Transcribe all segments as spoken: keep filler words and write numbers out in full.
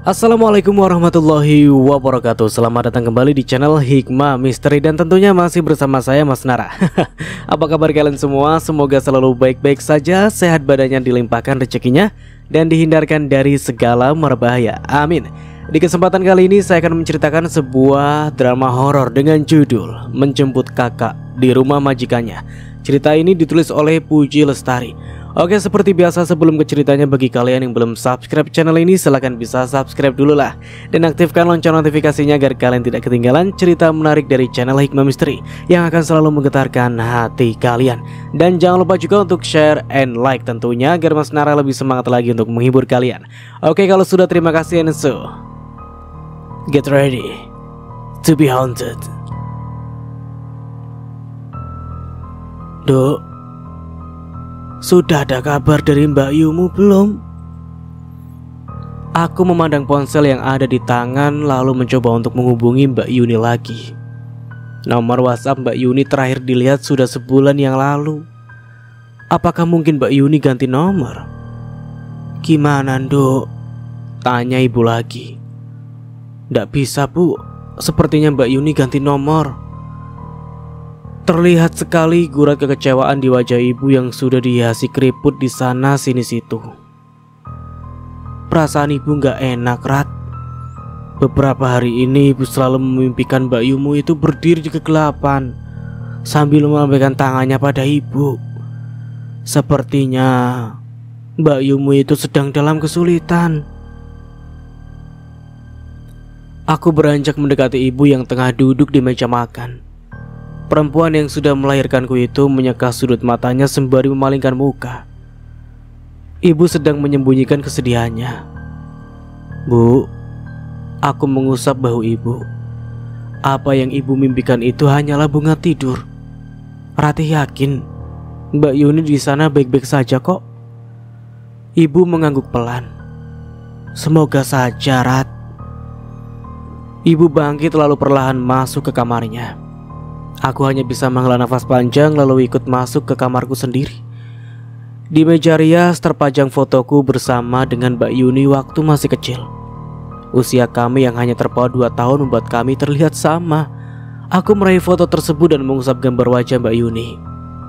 Assalamualaikum warahmatullahi wabarakatuh. Selamat datang kembali di channel Hikmah Misteri. Dan tentunya masih bersama saya Mas Nara. Apa kabar kalian semua? Semoga selalu baik-baik saja, sehat badannya, dilimpahkan rezekinya, dan dihindarkan dari segala merbahaya. Amin. Di kesempatan kali ini saya akan menceritakan sebuah drama horor dengan judul Menjemput Kakak di Rumah Majikannya. Cerita ini ditulis oleh Puji Lestari. Oke, seperti biasa sebelum ke ceritanya, bagi kalian yang belum subscribe channel ini, silahkan bisa subscribe dulu lah, dan aktifkan lonceng notifikasinya agar kalian tidak ketinggalan cerita menarik dari channel Hikmah Misteri yang akan selalu menggetarkan hati kalian. Dan jangan lupa juga untuk share and like tentunya, agar Mas Nara lebih semangat lagi untuk menghibur kalian. Oke, kalau sudah, terima kasih, and so get ready to be haunted. Dok, sudah ada kabar dari Mbak Yumu belum? Aku memandang ponsel yang ada di tangan lalu mencoba untuk menghubungi Mbak Yuni lagi. Nomor WhatsApp Mbak Yuni terakhir dilihat sudah sebulan yang lalu. Apakah mungkin Mbak Yuni ganti nomor? Gimana, Dok? Tanya ibu lagi. Nggak bisa, Bu. Sepertinya Mbak Yuni ganti nomor. Terlihat sekali gurat kekecewaan di wajah ibu yang sudah dihiasi keriput di sana sini situ. Perasaan ibu gak enak, Rat. Beberapa hari ini ibu selalu memimpikan Mbak Yumu itu berdiri di kegelapan sambil melambaikan tangannya pada ibu. Sepertinya Mbak Yumu itu sedang dalam kesulitan. Aku beranjak mendekati ibu yang tengah duduk di meja makan. Perempuan yang sudah melahirkanku itu menyeka sudut matanya sembari memalingkan muka. Ibu sedang menyembunyikan kesedihannya. Bu, aku mengusap bahu ibu. Apa yang ibu mimpikan itu hanyalah bunga tidur. Rati yakin Mbak Yuni di sana baik-baik saja kok. Ibu mengangguk pelan. Semoga saja, Rat. Ibu bangkit lalu perlahan masuk ke kamarnya. Aku hanya bisa menghela nafas panjang lalu ikut masuk ke kamarku sendiri. Di meja rias terpajang fotoku bersama dengan Mbak Yuni waktu masih kecil. Usia kami yang hanya terpaut dua tahun membuat kami terlihat sama. Aku meraih foto tersebut dan mengusap gambar wajah Mbak Yuni.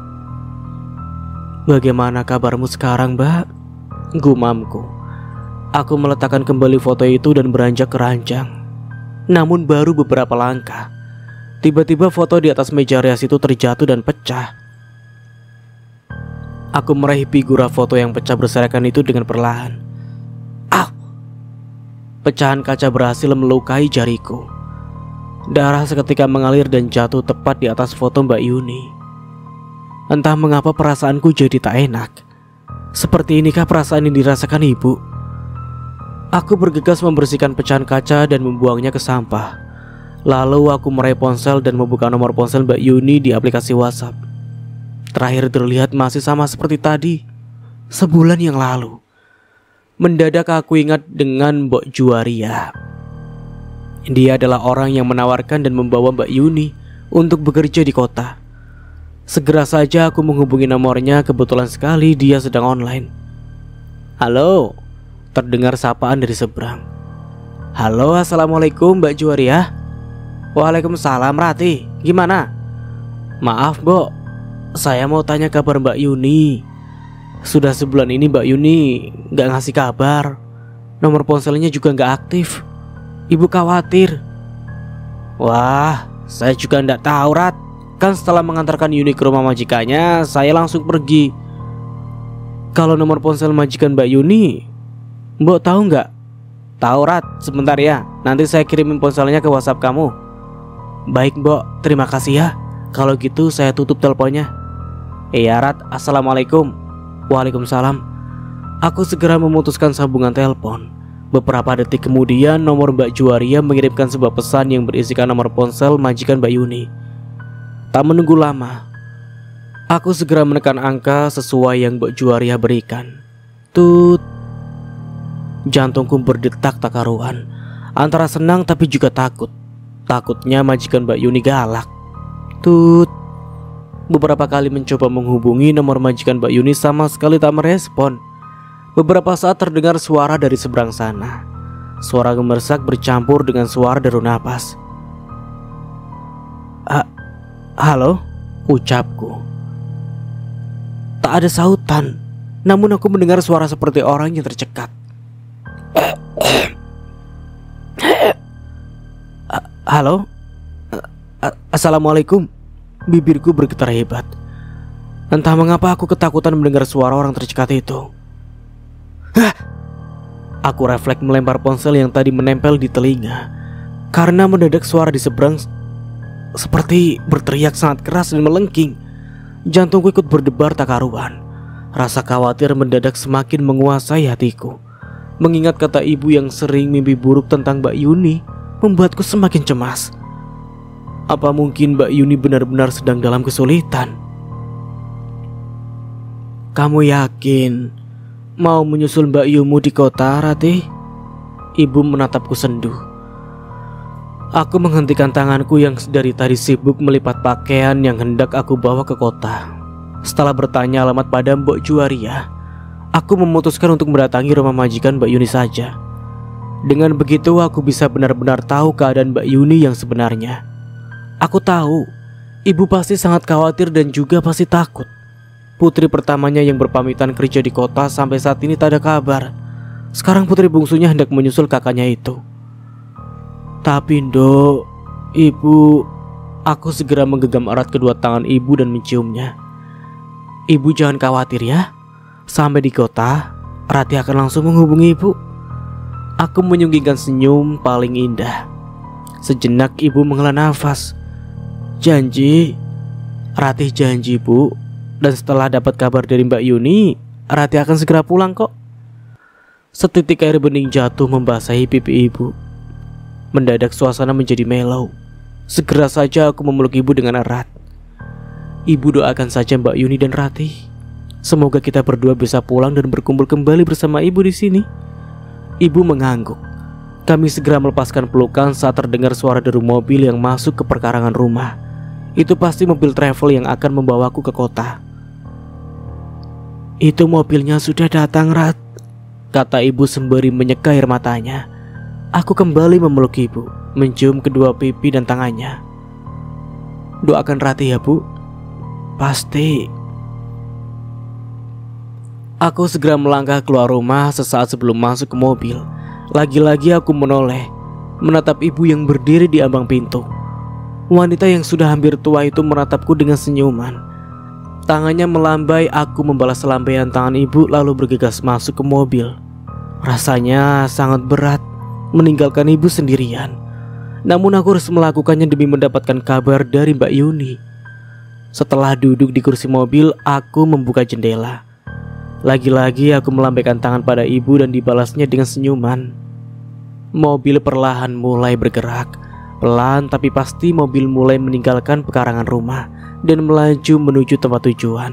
Bagaimana kabarmu sekarang, Mbak? Gumamku. Aku meletakkan kembali foto itu dan beranjak ke ranjang. Namun baru beberapa langkah, tiba-tiba foto di atas meja rias itu terjatuh dan pecah. Aku meraih figura foto yang pecah berserakan itu dengan perlahan. Ah! Pecahan kaca berhasil melukai jariku. Darah seketika mengalir dan jatuh tepat di atas foto Mbak Yuni. Entah mengapa perasaanku jadi tak enak. Seperti inikah perasaan yang dirasakan ibu? Aku bergegas membersihkan pecahan kaca dan membuangnya ke sampah. Lalu aku meraih ponsel dan membuka nomor ponsel Mbak Yuni di aplikasi WhatsApp. Terakhir terlihat masih sama seperti tadi, sebulan yang lalu. Mendadak aku ingat dengan Mbok Juwaria. Dia adalah orang yang menawarkan dan membawa Mbak Yuni untuk bekerja di kota. Segera saja aku menghubungi nomornya, kebetulan sekali dia sedang online. Halo, terdengar sapaan dari seberang. Halo, assalamualaikum Mbak Juwaria. Waalaikumsalam, Rati. Gimana? Maaf, Mbok, saya mau tanya kabar Mbak Yuni. Sudah sebulan ini Mbak Yuni gak ngasih kabar. Nomor ponselnya juga gak aktif. Ibu khawatir. Wah, saya juga gak tahu, Rat. Kan setelah mengantarkan Yuni ke rumah majikannya, saya langsung pergi. Kalau nomor ponsel majikan Mbak Yuni, Mbok tahu gak? Tahu, Rat. Sebentar ya, nanti saya kirimin ponselnya ke WhatsApp kamu. Baik, Mbok, terima kasih ya. Kalau gitu saya tutup teleponnya. Iya, Rat, assalamualaikum. Waalaikumsalam. Aku segera memutuskan sambungan telepon. Beberapa detik kemudian nomor Mbak Juwaria mengirimkan sebuah pesan yang berisikan nomor ponsel majikan Mbak Yuni. Tak menunggu lama, aku segera menekan angka sesuai yang Mbak Juwaria berikan. Tut. Jantungku berdetak tak karuan, antara senang tapi juga takut. Takutnya majikan Mbak Yuni galak. Tut. Beberapa kali mencoba menghubungi nomor majikan Mbak Yuni sama sekali tak merespon. Beberapa saat terdengar suara dari seberang sana. Suara gemersak bercampur dengan suara deru napas. "Halo?" ucapku. Tak ada sautan, namun aku mendengar suara seperti orang yang tercekat. "Halo? Assalamualaikum." Bibirku bergetar hebat. Entah mengapa aku ketakutan mendengar suara orang tercekat itu. Hah! Aku refleks melempar ponsel yang tadi menempel di telinga, karena mendadak suara di seberang seperti berteriak sangat keras dan melengking. Jantungku ikut berdebar tak karuan. Rasa khawatir mendadak semakin menguasai hatiku. Mengingat kata ibu yang sering mimpi buruk tentang Mbak Yuni membuatku semakin cemas. Apa mungkin Mbak Yuni benar-benar sedang dalam kesulitan? "Kamu yakin mau menyusul Mbak Yumu di kota, Ratih?" Ibu menatapku sendu. Aku menghentikan tanganku yang dari tadi sibuk melipat pakaian yang hendak aku bawa ke kota. Setelah bertanya alamat pada Mbok Juwaria, aku memutuskan untuk mendatangi rumah majikan Mbak Yuni saja. Dengan begitu aku bisa benar-benar tahu keadaan Mbak Yuni yang sebenarnya. Aku tahu ibu pasti sangat khawatir dan juga pasti takut. Putri pertamanya yang berpamitan kerja di kota sampai saat ini tak ada kabar. Sekarang putri bungsunya hendak menyusul kakaknya itu. Tapi Ndok, ibu... Aku segera menggenggam erat kedua tangan ibu dan menciumnya. "Ibu jangan khawatir ya. Sampai di kota, Ratih akan langsung menghubungi ibu." Aku menyunggingkan senyum paling indah. Sejenak ibu menghela nafas. "Janji?" "Ratih janji, Bu. Dan setelah dapat kabar dari Mbak Yuni, Ratih akan segera pulang kok." Setitik air bening jatuh membasahi pipi ibu. Mendadak suasana menjadi melau. Segera saja aku memeluk ibu dengan erat. "Ibu doakan saja Mbak Yuni dan Ratih. Semoga kita berdua bisa pulang dan berkumpul kembali bersama ibu di sini." Ibu mengangguk. Kami segera melepaskan pelukan saat terdengar suara deru mobil yang masuk ke perkarangan rumah. Itu pasti mobil travel yang akan membawaku ke kota. "Itu mobilnya sudah datang, Rat," kata ibu sembari menyeka air matanya. Aku kembali memeluk ibu, mencium kedua pipi dan tangannya. "Doakan Ratih ya, Bu." "Pasti." Aku segera melangkah keluar rumah sesaat sebelum masuk ke mobil. Lagi-lagi aku menoleh, menatap ibu yang berdiri di ambang pintu. Wanita yang sudah hampir tua itu menatapku dengan senyuman. Tangannya melambai, aku membalas lambaian tangan ibu lalu bergegas masuk ke mobil. Rasanya sangat berat meninggalkan ibu sendirian. Namun aku harus melakukannya demi mendapatkan kabar dari Mbak Yuni. Setelah duduk di kursi mobil, aku membuka jendela. Lagi-lagi aku melambaikan tangan pada ibu dan dibalasnya dengan senyuman. Mobil perlahan mulai bergerak. Pelan tapi pasti mobil mulai meninggalkan pekarangan rumah dan melaju menuju tempat tujuan.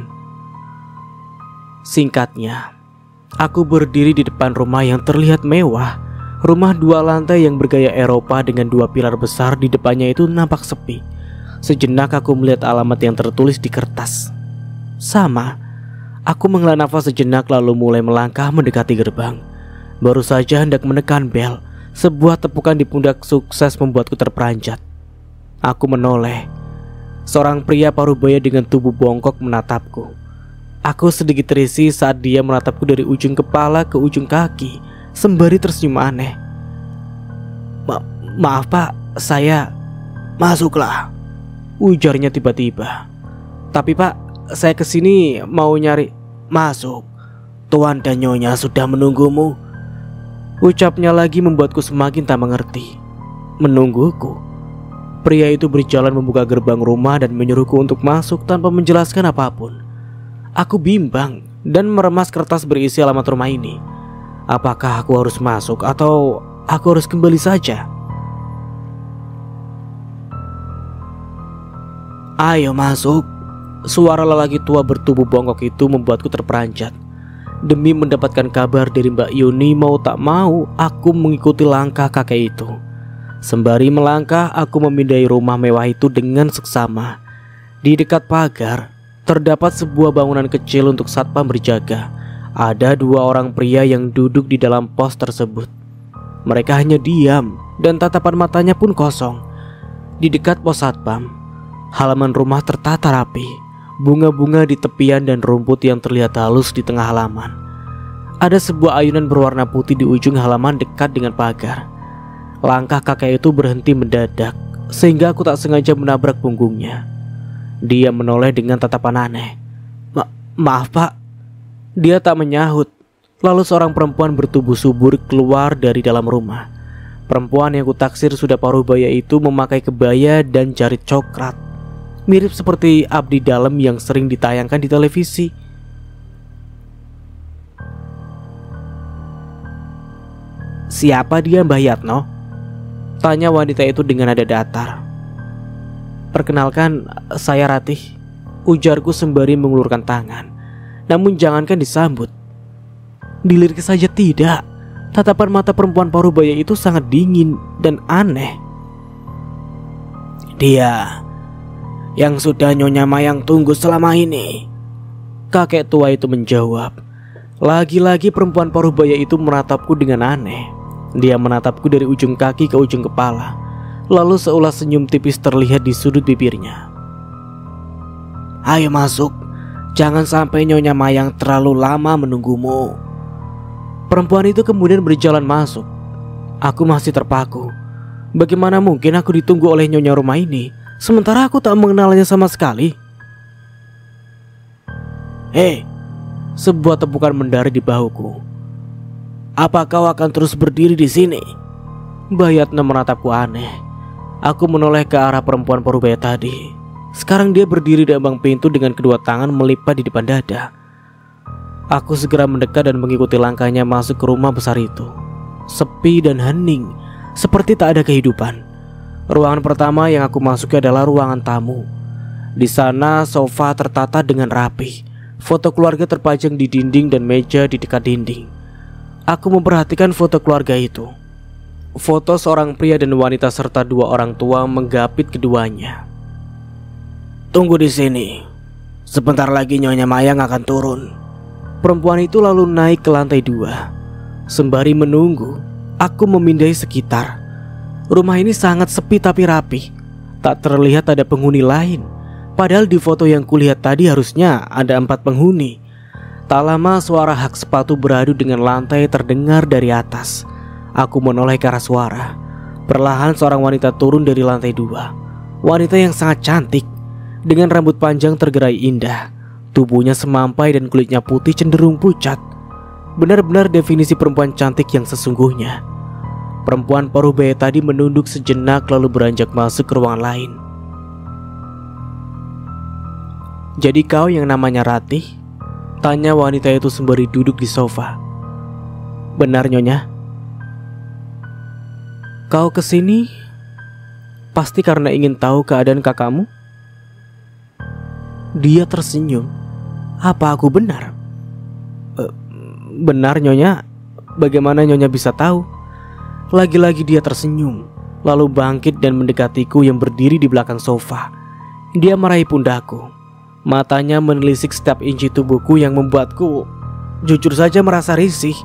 Singkatnya, aku berdiri di depan rumah yang terlihat mewah. Rumah dua lantai yang bergaya Eropa dengan dua pilar besar di depannya itu nampak sepi. Sejenak aku melihat alamat yang tertulis di kertas. Sama. Aku menghela nafas sejenak lalu mulai melangkah mendekati gerbang. Baru saja hendak menekan bel, sebuah tepukan di pundak sukses membuatku terperanjat. Aku menoleh. Seorang pria parubaya dengan tubuh bongkok menatapku. Aku sedikit risih saat dia menatapku dari ujung kepala ke ujung kaki, sembari tersenyum aneh. Ma Maaf pak, saya... Masuklah, ujarnya tiba-tiba. Tapi pak, saya kesini mau nyari... Masuk, Tuan dan Nyonya sudah menunggumu. Ucapnya lagi membuatku semakin tak mengerti. Menungguku? Pria itu berjalan membuka gerbang rumah dan menyuruhku untuk masuk tanpa menjelaskan apapun. Aku bimbang dan meremas kertas berisi alamat rumah ini. Apakah aku harus masuk atau aku harus kembali saja? Ayo masuk. Suara lelaki tua bertubuh bongkok itu membuatku terperanjat. Demi mendapatkan kabar dari Mbak Yuni, mau tak mau aku mengikuti langkah kakek itu. Sembari melangkah, aku memindai rumah mewah itu dengan seksama. Di dekat pagar terdapat sebuah bangunan kecil untuk satpam berjaga. Ada dua orang pria yang duduk di dalam pos tersebut. Mereka hanya diam dan tatapan matanya pun kosong. Di dekat pos satpam, halaman rumah tertata rapi. Bunga-bunga di tepian dan rumput yang terlihat halus di tengah halaman. Ada sebuah ayunan berwarna putih di ujung halaman dekat dengan pagar. Langkah kakek itu berhenti mendadak, sehingga aku tak sengaja menabrak punggungnya. Dia menoleh dengan tatapan aneh. Ma Maaf pak. Dia tak menyahut. Lalu seorang perempuan bertubuh subur keluar dari dalam rumah. Perempuan yang kutaksir sudah paruh baya itu memakai kebaya dan jarit coklat, mirip seperti abdi dalam yang sering ditayangkan di televisi. "Siapa dia, Mbah Yatno?" tanya wanita itu dengan nada datar. "Perkenalkan, saya Ratih," ujarku sembari mengulurkan tangan. Namun jangankan disambut, dilirik saja tidak. Tatapan mata perempuan parubaya itu sangat dingin dan aneh. "Dia yang sudah Nyonya Mayang tunggu selama ini," kakek tua itu menjawab. Lagi-lagi perempuan parubaya itu menatapku dengan aneh. Dia menatapku dari ujung kaki ke ujung kepala. Lalu seulas senyum tipis terlihat di sudut bibirnya. "Ayo masuk, jangan sampai Nyonya Mayang terlalu lama menunggumu." Perempuan itu kemudian berjalan masuk. Aku masih terpaku. Bagaimana mungkin aku ditunggu oleh nyonya rumah ini, sementara aku tak mengenalnya sama sekali? "Hei!" Sebuah tepukan mendarat di bahuku. "Apa kau akan terus berdiri di sini?" Mbah Yatno menatapku aneh. Aku menoleh ke arah perempuan parubaya tadi. Sekarang dia berdiri di ambang pintu dengan kedua tangan melipat di depan dada. Aku segera mendekat dan mengikuti langkahnya masuk ke rumah besar itu. Sepi dan hening, seperti tak ada kehidupan. Ruangan pertama yang aku masuki adalah ruangan tamu. Di sana sofa tertata dengan rapi. Foto keluarga terpajang di dinding dan meja di dekat dinding. Aku memperhatikan foto keluarga itu. Foto seorang pria dan wanita serta dua orang tua menggapit keduanya. "Tunggu di sini. Sebentar lagi Nyonya Mayang akan turun." Perempuan itu lalu naik ke lantai dua. Sembari menunggu, aku memindai sekitar. Rumah ini sangat sepi tapi rapi. Tak terlihat ada penghuni lain. Padahal di foto yang kulihat tadi harusnya ada empat penghuni. Tak lama suara hak sepatu beradu dengan lantai terdengar dari atas. Aku menoleh ke arah suara. Perlahan seorang wanita turun dari lantai dua. Wanita yang sangat cantik, dengan rambut panjang tergerai indah. Tubuhnya semampai dan kulitnya putih cenderung pucat. Benar-benar definisi perempuan cantik yang sesungguhnya. Perempuan parubaya tadi menunduk sejenak lalu beranjak masuk ke ruangan lain. "Jadi kau yang namanya Ratih?" tanya wanita itu sembari duduk di sofa. "Benar Nyonya." "Kau kesini pasti karena ingin tahu keadaan kakakmu?" Dia tersenyum. "Apa aku benar?" E, "Benar Nyonya. Bagaimana Nyonya bisa tahu?" Lagi-lagi dia tersenyum, lalu bangkit dan mendekatiku yang berdiri di belakang sofa. Dia meraih pundakku. Matanya menelisik setiap inci tubuhku yang membuatku jujur saja merasa risih.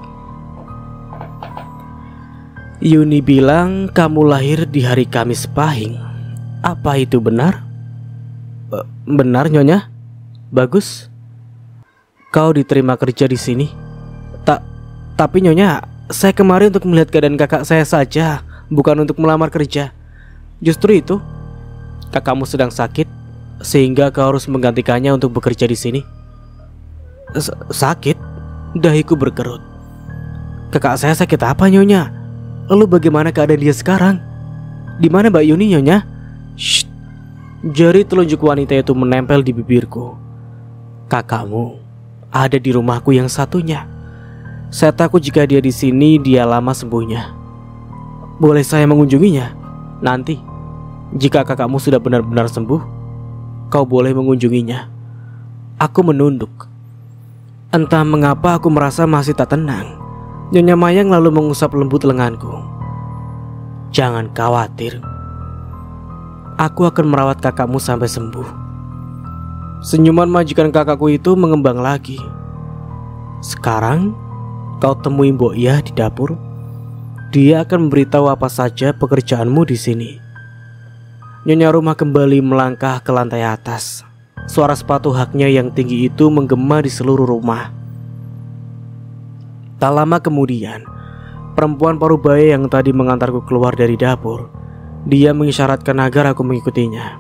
"Yuni bilang kamu lahir di hari Kamis Pahing. Apa itu benar?" E, "Benar Nyonya." "Bagus. Kau diterima kerja di sini." Tak, tapi Nyonya, saya kemarin untuk melihat keadaan kakak saya saja, bukan untuk melamar kerja." "Justru itu, kakakmu sedang sakit, sehingga kau harus menggantikannya untuk bekerja di sini." S "Sakit?" Dahiku berkerut. "Kakak saya sakit apa Nyonya? Lalu bagaimana keadaan dia sekarang? Di mana Mbak Yuni Nyonya?" "Shh." Jari telunjuk wanita itu menempel di bibirku. "Kakakmu ada di rumahku yang satunya. Saya takut jika dia di sini dia lama sembuhnya. Boleh saya mengunjunginya? Nanti, jika kakakmu sudah benar-benar sembuh, kau boleh mengunjunginya." Aku menunduk. Entah mengapa aku merasa masih tak tenang. Nyonya Mayang lalu mengusap lembut lenganku. "Jangan khawatir. Aku akan merawat kakakmu sampai sembuh." Senyuman majikan kakakku itu mengembang lagi. "Sekarang kau temui Mbok Yah di dapur. dia akan memberitahu apa saja pekerjaanmu di sini. Nyonya rumah kembali melangkah ke lantai atas. Suara sepatu haknya yang tinggi itu menggema di seluruh rumah. Tak lama kemudian, perempuan parubaya yang tadi mengantarku keluar dari dapur, dia mengisyaratkan agar aku mengikutinya.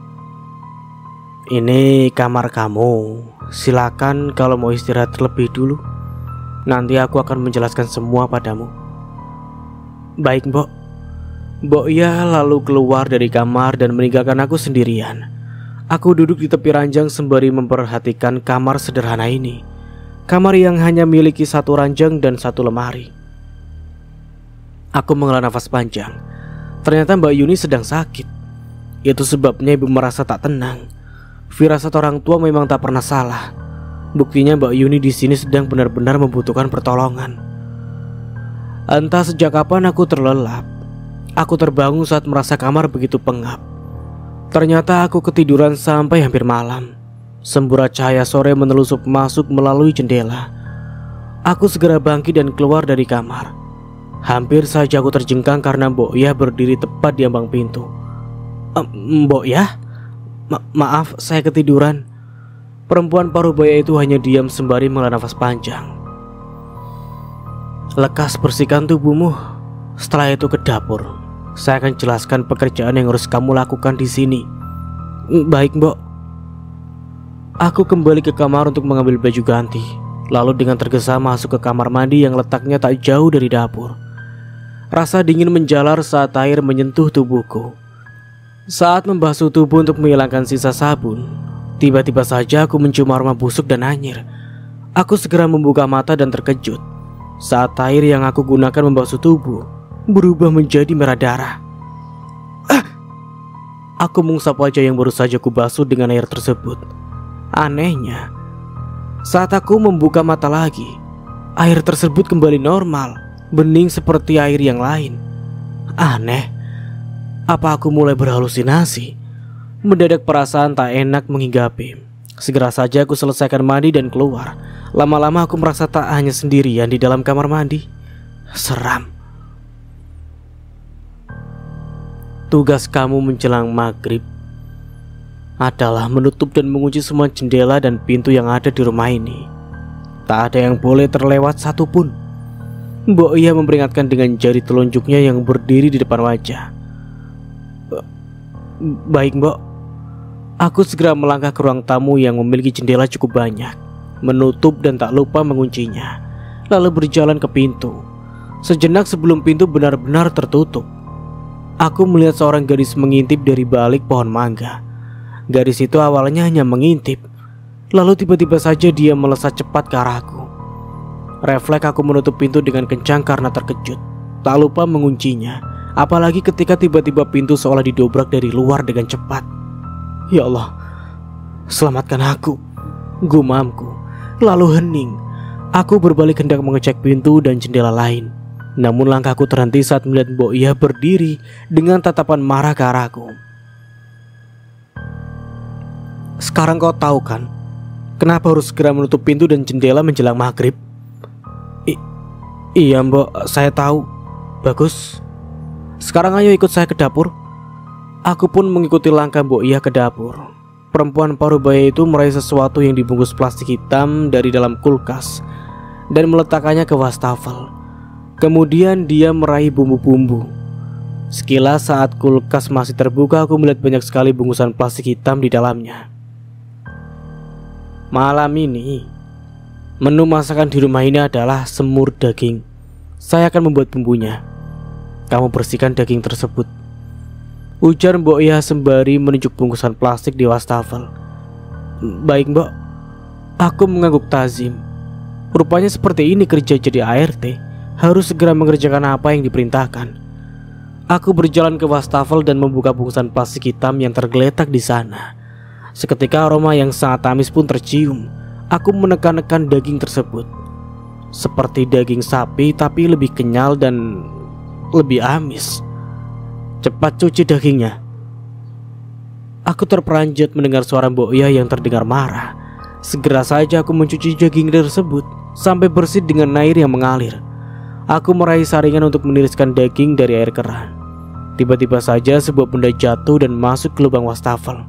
Ini kamar kamu, silakan kalau mau istirahat terlebih dulu. Nanti aku akan menjelaskan semua padamu. Baik, Mbok. Mbok Iya lalu keluar dari kamar dan meninggalkan aku sendirian. Aku duduk di tepi ranjang sembari memperhatikan kamar sederhana ini. Kamar yang hanya miliki satu ranjang dan satu lemari. Aku menghela nafas panjang. Ternyata Mbak Yuni sedang sakit. Itu sebabnya ibu merasa tak tenang. Firasat orang tua memang tak pernah salah. Buktinya Mbak Yuni di sini sedang benar-benar membutuhkan pertolongan. Entah sejak kapan aku terlelap. Aku terbangun saat merasa kamar begitu pengap. Ternyata aku ketiduran sampai hampir malam. Semburat cahaya sore menelusup masuk melalui jendela. Aku segera bangkit dan keluar dari kamar. Hampir saja aku terjengkang karena Mbok Iya berdiri tepat di ambang pintu. E, Mbok Iya? Ma maaf, saya ketiduran. Perempuan parubaya itu hanya diam sembari menghela nafas panjang. Lekas bersihkan tubuhmu. Setelah itu ke dapur. Saya akan jelaskan pekerjaan yang harus kamu lakukan di sini. Baik, Mbok. Aku kembali ke kamar untuk mengambil baju ganti. Lalu dengan tergesa masuk ke kamar mandi yang letaknya tak jauh dari dapur. Rasa dingin menjalar saat air menyentuh tubuhku. Saat membasuh tubuh untuk menghilangkan sisa sabun, tiba-tiba saja aku mencium aroma busuk dan anyir. Aku segera membuka mata dan terkejut saat air yang aku gunakan membasuh tubuh berubah menjadi merah darah. Ah! Aku mengusap wajah yang baru saja kubasuh dengan air tersebut. Anehnya, saat aku membuka mata lagi, air tersebut kembali normal, bening seperti air yang lain. Aneh, apa aku mulai berhalusinasi? Mendadak perasaan tak enak menghinggapi. Segera saja aku selesaikan mandi dan keluar. Lama-lama aku merasa tak hanya sendirian di dalam kamar mandi. Seram. Tugas kamu menjelang maghrib adalah menutup dan mengunci semua jendela dan pintu yang ada di rumah ini. Tak ada yang boleh terlewat satupun. Mbok Iya memperingatkan dengan jari telunjuknya yang berdiri di depan wajah. Baik, Mbok. Aku segera melangkah ke ruang tamu yang memiliki jendela cukup banyak, menutup dan tak lupa menguncinya, lalu berjalan ke pintu. Sejenak sebelum pintu benar-benar tertutup, aku melihat seorang gadis mengintip dari balik pohon mangga. Gadis itu awalnya hanya mengintip, lalu tiba-tiba saja dia melesat cepat ke arahku. Refleks aku menutup pintu dengan kencang karena terkejut, tak lupa menguncinya. Apalagi ketika tiba-tiba pintu seolah didobrak dari luar dengan cepat. Ya Allah, selamatkan aku, gumamku. Lalu hening. Aku berbalik hendak mengecek pintu dan jendela lain. Namun langkahku terhenti saat melihat Mbok Iya berdiri dengan tatapan marah ke arahku. Sekarang kau tahu kan kenapa harus segera menutup pintu dan jendela menjelang maghrib? I iya, Mbok, saya tahu. Bagus. Sekarang ayo ikut saya ke dapur. Aku pun mengikuti langkah Mbok Iya ke dapur. Perempuan parubaya itu meraih sesuatu yang dibungkus plastik hitam dari dalam kulkas dan meletakkannya ke wastafel. Kemudian dia meraih bumbu-bumbu. Sekilas saat kulkas masih terbuka, aku melihat banyak sekali bungkusan plastik hitam di dalamnya. Malam ini, menu masakan di rumah ini adalah semur daging. Saya akan membuat bumbunya. Kamu bersihkan daging tersebut, ujar Mbok Iya sembari menunjuk bungkusan plastik di wastafel. Baik, Mbok. Aku mengangguk tazim. Rupanya seperti ini kerja jadi A R T, harus segera mengerjakan apa yang diperintahkan. Aku berjalan ke wastafel dan membuka bungkusan plastik hitam yang tergeletak di sana. Seketika aroma yang sangat amis pun tercium. Aku menekan-nekan daging tersebut. Seperti daging sapi tapi lebih kenyal dan lebih amis. Cepat cuci dagingnya. Aku terperanjat mendengar suara Mbok Iya yang terdengar marah. Segera saja aku mencuci daging tersebut sampai bersih dengan air yang mengalir. Aku meraih saringan untuk meniriskan daging dari air keran. Tiba-tiba saja sebuah benda jatuh dan masuk ke lubang wastafel.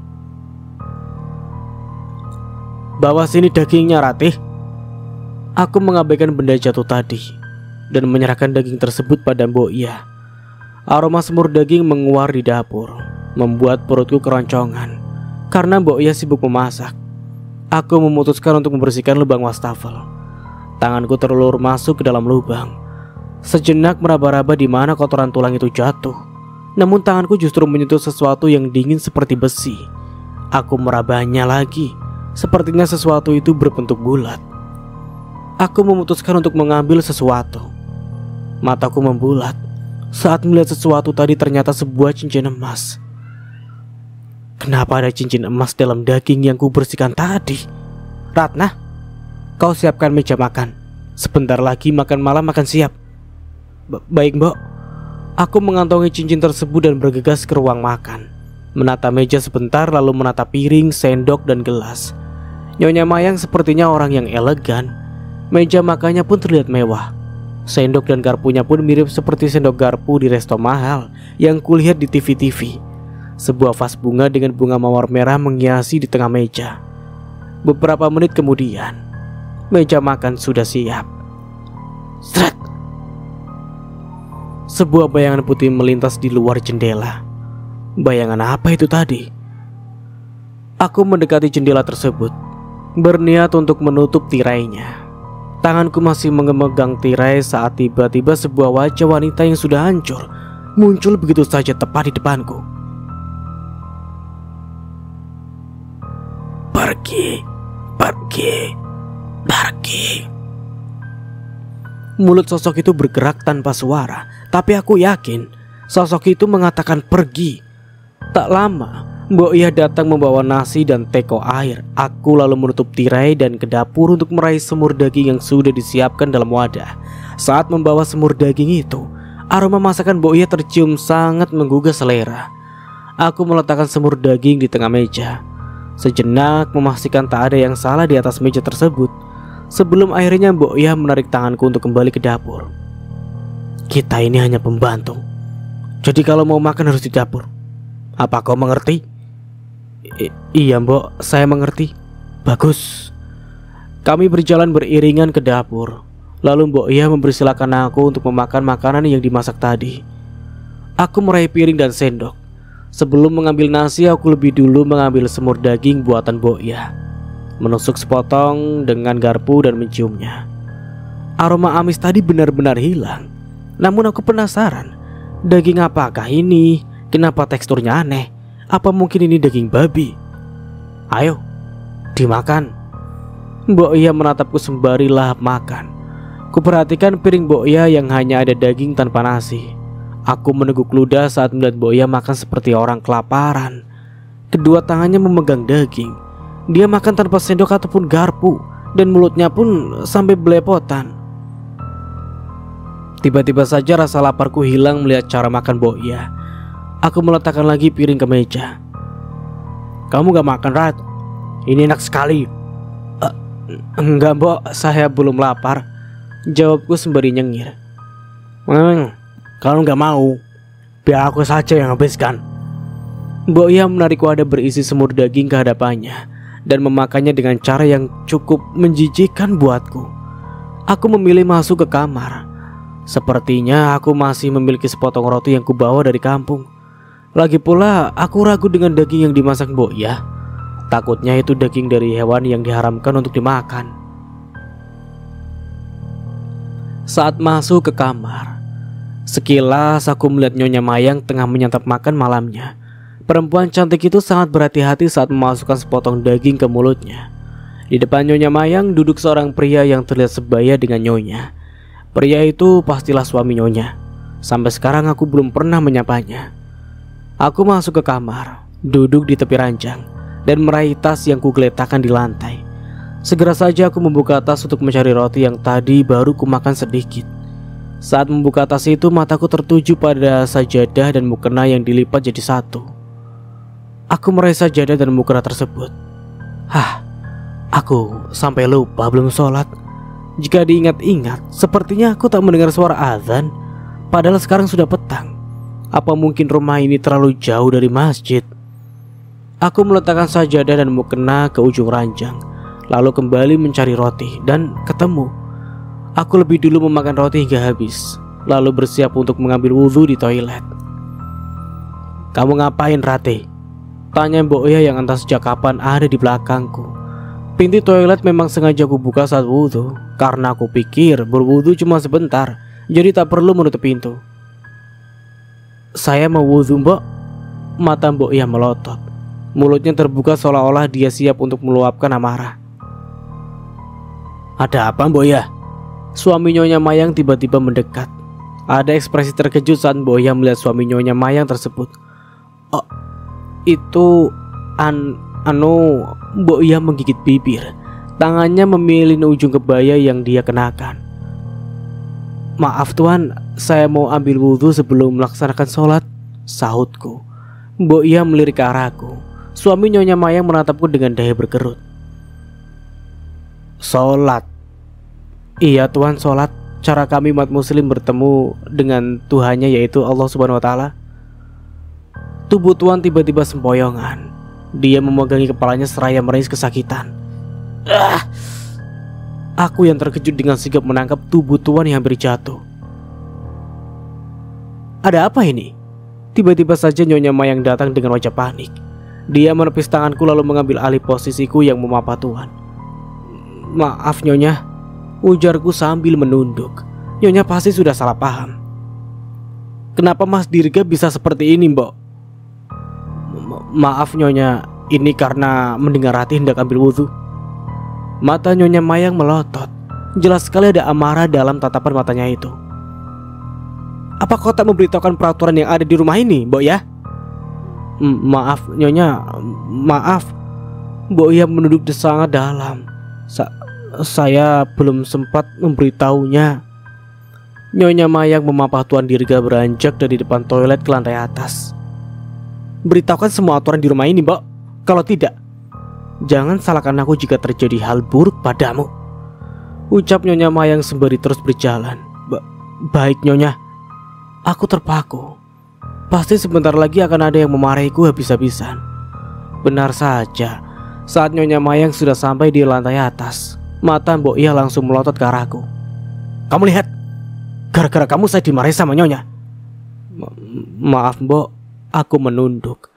"Bawa sini dagingnya, Ratih." Aku mengabaikan benda jatuh tadi dan menyerahkan daging tersebut pada Mbok Iya. Aroma semur daging menguar di dapur, membuat perutku keroncongan karena Mbok Iya sibuk memasak. Aku memutuskan untuk membersihkan lubang wastafel. Tanganku terulur masuk ke dalam lubang. Sejenak meraba-raba di mana kotoran tulang itu jatuh. Namun tanganku justru menyentuh sesuatu yang dingin seperti besi. Aku merabanya lagi. Sepertinya sesuatu itu berbentuk bulat. Aku memutuskan untuk mengambil sesuatu. Mataku membulat saat melihat sesuatu tadi ternyata sebuah cincin emas. Kenapa ada cincin emas dalam daging yang kubersihkan tadi? "Ratna, kau siapkan meja makan. Sebentar lagi makan malam akan siap." "Baik, Mbok." Aku mengantongi cincin tersebut dan bergegas ke ruang makan. Menata meja sebentar lalu menata piring, sendok, dan gelas. Nyonya Mayang sepertinya orang yang elegan. Meja makannya pun terlihat mewah. Sendok dan garpunya pun mirip seperti sendok garpu di resto mahal yang kulihat di T V-T V. Sebuah vas bunga dengan bunga mawar merah menghiasi di tengah meja. Beberapa menit kemudian, meja makan sudah siap. Sret! Sebuah bayangan putih melintas di luar jendela. Bayangan apa itu tadi? Aku mendekati jendela tersebut, berniat untuk menutup tirainya. Tanganku masih memegang tirai saat tiba-tiba sebuah wajah wanita yang sudah hancur muncul begitu saja tepat di depanku. "Pergi, pergi, pergi." Mulut sosok itu bergerak tanpa suara, tapi aku yakin sosok itu mengatakan pergi. Tak lama, Mbok Iya datang membawa nasi dan teko air. Aku lalu menutup tirai dan ke dapur untuk meraih semur daging yang sudah disiapkan dalam wadah. Saat membawa semur daging itu, aroma masakan Mbok Iya tercium sangat menggugah selera. Aku meletakkan semur daging di tengah meja. Sejenak memastikan tak ada yang salah di atas meja tersebut. Sebelum akhirnya Mbok Iya menarik tanganku untuk kembali ke dapur. "Kita ini hanya pembantu. Jadi kalau mau makan harus di dapur. Apa kau mengerti?" I iya Mbok, saya mengerti." "Bagus." Kami berjalan beriringan ke dapur. Lalu Mbok Iya mempersilakan aku untuk memakan makanan yang dimasak tadi. Aku meraih piring dan sendok. Sebelum mengambil nasi, aku lebih dulu mengambil semur daging buatan Mbok Iya. Menusuk sepotong dengan garpu dan menciumnya. Aroma amis tadi benar-benar hilang. Namun aku penasaran, daging apakah ini? Kenapa teksturnya aneh? Apa mungkin ini daging babi? "Ayo, dimakan." Mbok Iya menatapku sembari lahap makan. Kuperhatikan piring Mbok Iya yang hanya ada daging tanpa nasi. Aku meneguk ludah saat melihat Mbok Iya makan seperti orang kelaparan. Kedua tangannya memegang daging. Dia makan tanpa sendok ataupun garpu, dan mulutnya pun sampai belepotan. Tiba-tiba saja rasa laparku hilang melihat cara makan Mbok Iya. Aku meletakkan lagi piring ke meja. "Kamu gak makan, Rat? Ini enak sekali." E, "Enggak, Mbok, saya belum lapar," jawabku sembari nyengir. Hmm, "Kalau gak mau, biar aku saja yang habiskan." Mbok Iya menarik wadah berisi semur daging ke hadapannya dan memakannya dengan cara yang cukup menjijikkan buatku. Aku memilih masuk ke kamar. Sepertinya aku masih memiliki sepotong roti yang kubawa dari kampung. Lagi pula aku ragu dengan daging yang dimasak Mbok Iya. Takutnya itu daging dari hewan yang diharamkan untuk dimakan. Saat masuk ke kamar, sekilas aku melihat Nyonya Mayang tengah menyantap makan malamnya. Perempuan cantik itu sangat berhati-hati saat memasukkan sepotong daging ke mulutnya. Di depan Nyonya Mayang duduk seorang pria yang terlihat sebaya dengan Nyonya. Pria itu pastilah suami Nyonya. Sampai sekarang aku belum pernah menyapanya. Aku masuk ke kamar, duduk di tepi ranjang, dan meraih tas yang kugeletakkan di lantai. Segera saja aku membuka tas untuk mencari roti yang tadi baru kumakan sedikit. Saat membuka tas itu, mataku tertuju pada sajadah dan mukena yang dilipat jadi satu. Aku meraih sajadah dan mukena tersebut. Hah, aku sampai lupa belum sholat. Jika diingat-ingat, sepertinya aku tak mendengar suara azan. Padahal sekarang sudah petang. Apa mungkin rumah ini terlalu jauh dari masjid? Aku meletakkan sajadah dan mukena ke ujung ranjang, lalu kembali mencari roti dan ketemu. Aku lebih dulu memakan roti hingga habis, lalu bersiap untuk mengambil wudhu di toilet. "Kamu ngapain, Rate?" tanya Mbok Iya yang entah sejak kapan ada di belakangku. Pintu toilet memang sengaja aku buka saat wudhu, karena aku pikir berwudhu cuma sebentar, jadi tak perlu menutup pintu. "Saya mau wudhu, Mbok." Mata Mbok Iya melotot. Mulutnya terbuka seolah-olah dia siap untuk meluapkan amarah. "Ada apa, Mbok Iya?" Suami Nyonya Mayang tiba-tiba mendekat. Ada ekspresi terkejut saat Mbok Iya melihat suami Nyonya Mayang tersebut. "Oh, itu an anu." Mbok Iya menggigit bibir. Tangannya memilih ujung kebaya yang dia kenakan. "Maaf tuan, saya mau ambil wudhu sebelum melaksanakan sholat," sahutku. Mbok Iya melirik ke arahku. Suami Nyonya Mayang menatapku dengan dahi berkerut. "Sholat?" "Iya tuan, sholat. Cara kami umat muslim bertemu dengan Tuhannya, yaitu Allah subhanahu wa ta'ala." Tubuh tuan tiba-tiba sempoyongan. Dia memegangi kepalanya seraya meringis kesakitan. Ah! Aku yang terkejut dengan sigap menangkap tubuh tuan yang hampir jatuh. "Ada apa ini?" Tiba-tiba saja Nyonya Mayang datang dengan wajah panik. Dia menepis tanganku lalu mengambil alih posisiku yang memapa tuan. "Maaf Nyonya," ujarku sambil menunduk. Nyonya pasti sudah salah paham. "Kenapa Mas Dirga bisa seperti ini, Mbok?" "Maaf Nyonya, ini karena mendengar Rati hendak ambil wudhu." Mata Nyonya Mayang melotot. Jelas sekali ada amarah dalam tatapan matanya itu. "Apa kau tak memberitahukan peraturan yang ada di rumah ini, Mbok ya?" "Maaf Nyonya, maaf." Mbok Iya menunduk sangat dalam. Sa Saya belum sempat memberitahunya." Nyonya Mayang memapah Tuan Dirga beranjak dari depan toilet ke lantai atas. "Beritahukan semua aturan di rumah ini, Mbok. Kalau tidak, jangan salahkan aku jika terjadi hal buruk padamu," ucap Nyonya Mayang sembari terus berjalan. Ba Baik Nyonya." Aku terpaku. Pasti sebentar lagi akan ada yang memarahiku habis-habisan. Benar saja, saat Nyonya Mayang sudah sampai di lantai atas, mata Mbok Iya langsung melotot ke arahku. "Kamu lihat, gara-gara kamu saya dimarahi sama Nyonya." Ma Maaf Mbok," aku menunduk.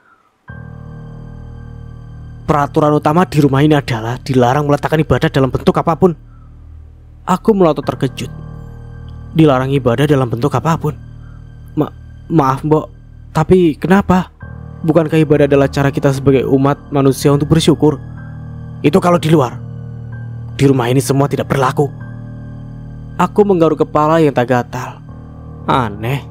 "Peraturan utama di rumah ini adalah dilarang meletakkan ibadah dalam bentuk apapun." Aku melotot terkejut. "Dilarang ibadah dalam bentuk apapun?" Ma Maaf Mbok, tapi kenapa? Bukankah ibadah adalah cara kita sebagai umat manusia untuk bersyukur? Itu kalau di luar. Di rumah ini semua tidak berlaku." Aku menggaruk kepala yang tak gatal. Aneh.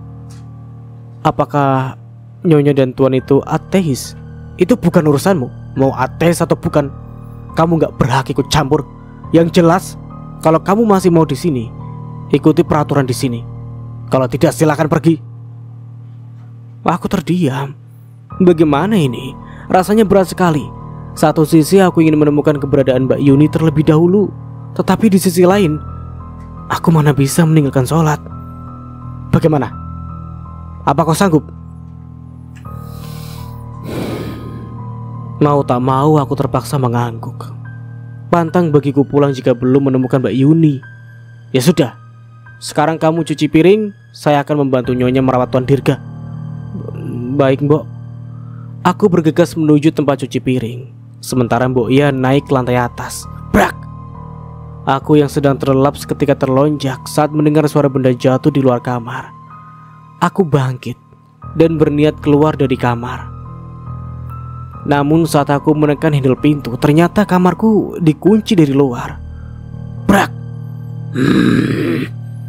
Apakah Nyonya dan Tuan itu ateis? Itu bukan urusanmu. Mau ateis atau bukan, kamu gak berhak ikut campur. Yang jelas, kalau kamu masih mau di sini, ikuti peraturan di sini. Kalau tidak, silakan pergi. Aku terdiam. Bagaimana ini? Rasanya berat sekali. Satu sisi aku ingin menemukan keberadaan Mbak Yuni terlebih dahulu, tetapi di sisi lain, aku mana bisa meninggalkan sholat. Bagaimana? Apa kau sanggup? Mau tak mau aku terpaksa mengangguk. Pantang bagiku pulang jika belum menemukan Mbak Yuni. Ya sudah, sekarang kamu cuci piring, saya akan membantu Nyonya merawat Tuan Dirga. Baik Mbok. Aku bergegas menuju tempat cuci piring, sementara Mbok Iya naik ke lantai atas. Brak! Aku yang sedang terlelap seketika terlonjak saat mendengar suara benda jatuh di luar kamar. Aku bangkit dan berniat keluar dari kamar. Namun saat aku menekan handle pintu, ternyata kamarku dikunci dari luar. Brak! Hmm.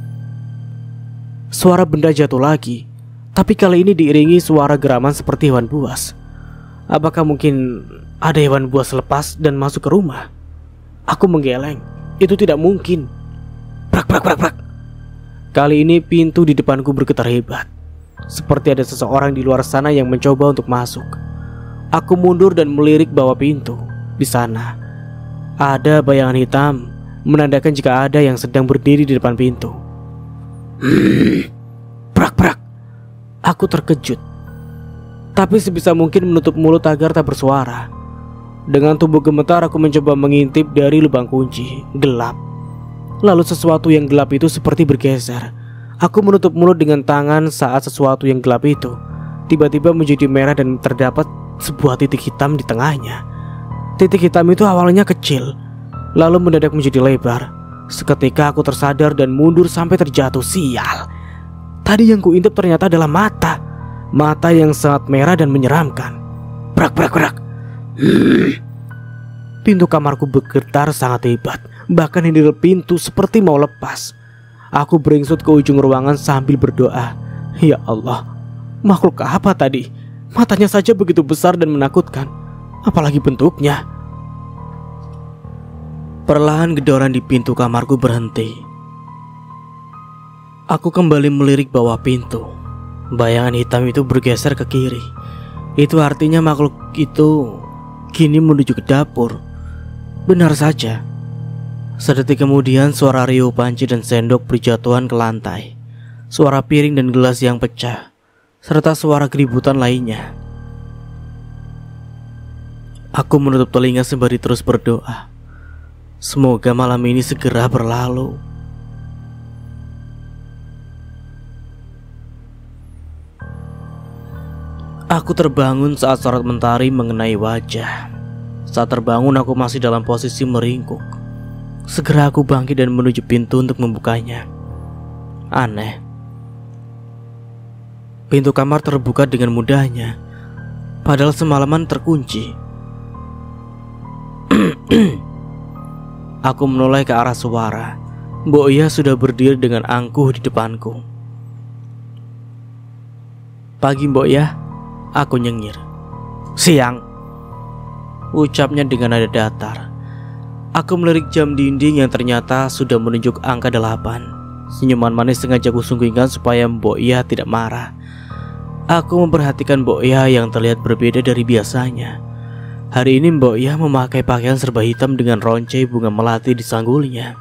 Suara benda jatuh lagi, tapi kali ini diiringi suara geraman seperti hewan buas. Apakah mungkin ada hewan buas lepas dan masuk ke rumah? Aku menggeleng. Itu tidak mungkin. Brak brak brak brak. Kali ini pintu di depanku bergetar hebat, seperti ada seseorang di luar sana yang mencoba untuk masuk. Aku mundur dan melirik bawah pintu. Di sana ada bayangan hitam menandakan jika ada yang sedang berdiri di depan pintu. Prak-prak. Aku terkejut, tapi sebisa mungkin menutup mulut agar tak bersuara. Dengan tubuh gemetar aku mencoba mengintip dari lubang kunci. Gelap. Lalu sesuatu yang gelap itu seperti bergeser. Aku menutup mulut dengan tangan saat sesuatu yang gelap itu tiba-tiba menjadi merah dan terdapat sebuah titik hitam di tengahnya. Titik hitam itu awalnya kecil, lalu mendadak menjadi lebar. Seketika aku tersadar dan mundur sampai terjatuh. Sial. Tadi yang kuintip ternyata adalah mata. Mata yang sangat merah dan menyeramkan. Brak brak brak. Pintu kamarku bergetar sangat hebat. Bahkan handle pintu seperti mau lepas. Aku beringsut ke ujung ruangan sambil berdoa. Ya Allah, makhluk apa tadi? Matanya saja begitu besar dan menakutkan, apalagi bentuknya. Perlahan gedoran di pintu kamarku berhenti. Aku kembali melirik bawah pintu. Bayangan hitam itu bergeser ke kiri. Itu artinya makhluk itu kini menuju ke dapur. Benar saja. Sedetik kemudian suara riuh panci dan sendok berjatuhan ke lantai. Suara piring dan gelas yang pecah, serta suara keributan lainnya. Aku menutup telinga sembari terus berdoa. Semoga malam ini segera berlalu. Aku terbangun saat sorot mentari mengenai wajah. Saat terbangun aku masih dalam posisi meringkuk. Segera aku bangkit dan menuju pintu untuk membukanya. Aneh. Pintu kamar terbuka dengan mudahnya, padahal semalaman terkunci. Aku menoleh ke arah suara. Mbok Iya sudah berdiri dengan angkuh di depanku. Pagi Mbok Iya, aku nyengir. Siang, ucapnya dengan nada datar. Aku melirik jam dinding yang ternyata sudah menunjuk angka delapan. Senyuman manis sengaja kusungguhkan supaya Mbok Iya tidak marah. Aku memperhatikan Mbok Iya yang terlihat berbeda dari biasanya. Hari ini Mbok Iya memakai pakaian serba hitam dengan roncai bunga melati di sanggulnya.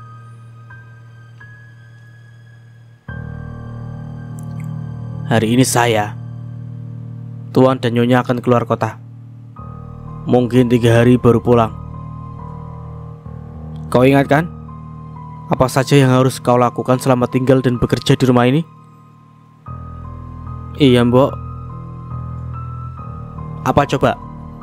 Hari ini saya, Tuan dan Nyonya akan keluar kota. Mungkin tiga hari baru pulang. Kau ingat kan? Apa saja yang harus kau lakukan selama tinggal dan bekerja di rumah ini? Iya Mbok. Apa coba?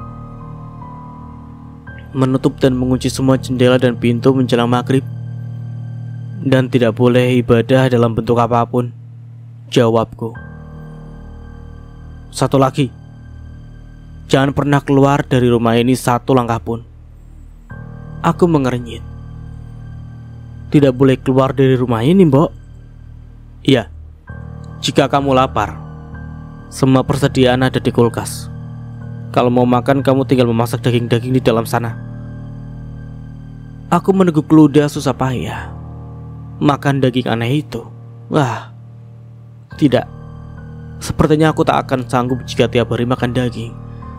Menutup dan mengunci semua jendela dan pintu menjelang maghrib. Dan tidak boleh ibadah dalam bentuk apapun, jawabku. Satu lagi, jangan pernah keluar dari rumah ini satu langkah pun. Aku mengernyit. Tidak boleh keluar dari rumah ini Mbok. Iya, jika kamu lapar, semua persediaan ada di kulkas. Kalau mau makan kamu tinggal memasak daging-daging di dalam sana. Aku meneguk ludah susah payah. Makan daging aneh itu. Wah, tidak. Sepertinya aku tak akan sanggup jika tiap hari makan daging.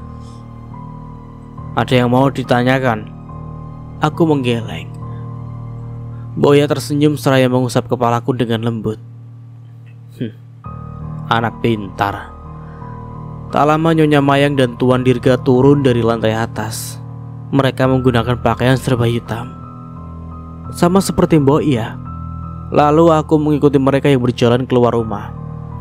Ada yang mau ditanyakan? Aku menggeleng. Mbok Iya tersenyum seraya mengusap kepalaku dengan lembut. Hm, anak pintar. Tak lama Nyonya Mayang dan Tuan Dirga turun dari lantai atas. Mereka menggunakan pakaian serba hitam, sama seperti Mbok Iya. Lalu aku mengikuti mereka yang berjalan keluar rumah.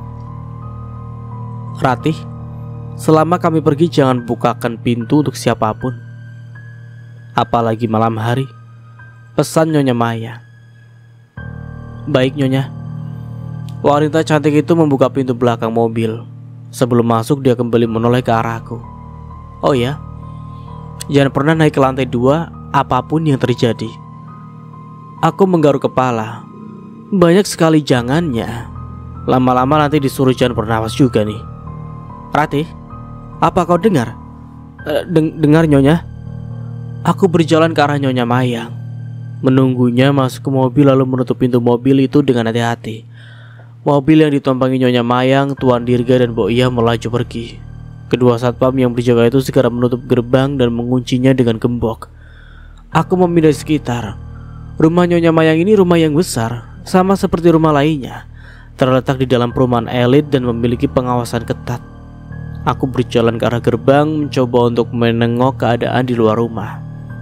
Ratih, selama kami pergi jangan bukakan pintu untuk siapapun, apalagi malam hari, pesan Nyonya Maya. Baik Nyonya. Wanita cantik itu membuka pintu belakang mobil. Sebelum masuk dia kembali menoleh ke arahku. Oh ya, jangan pernah naik ke lantai dua apapun yang terjadi. Aku menggaruk kepala. Banyak sekali jangannya. Lama-lama nanti disuruh jangan bernapas juga nih. Ratih, apa kau dengar? E, deng dengar Nyonya. Aku berjalan ke arah Nyonya Mayang, menunggunya masuk ke mobil lalu menutup pintu mobil itu dengan hati-hati. Mobil yang ditumpangi Nyonya Mayang, Tuan Dirga dan Mbok Iya melaju pergi. Kedua satpam yang berjaga itu segera menutup gerbang dan menguncinya dengan gembok. Aku memindai sekitar. Rumah Nyonya Mayang ini rumah yang besar, sama seperti rumah lainnya, terletak di dalam perumahan elit dan memiliki pengawasan ketat. Aku berjalan ke arah gerbang, mencoba untuk menengok keadaan di luar rumah.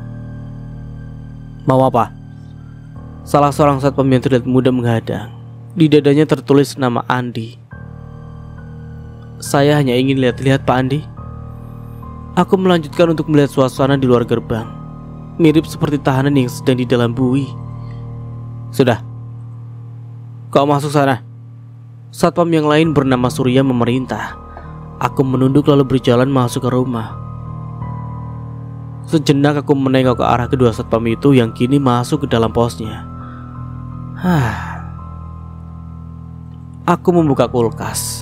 Mau apa? Salah seorang satpam yang terlihat muda menghadang. Di dadanya tertulis nama Andi. Saya hanya ingin lihat-lihat Pak Andi. Aku melanjutkan untuk melihat suasana di luar gerbang. Mirip seperti tahanan yang sedang di dalam bui. Sudah, kau masuk sana. Satpam yang lain bernama Surya memerintah. Aku menunduk lalu berjalan masuk ke rumah. Sejenak aku menengok ke arah kedua satpam itu yang kini masuk ke dalam posnya. Hah. Aku membuka kulkas.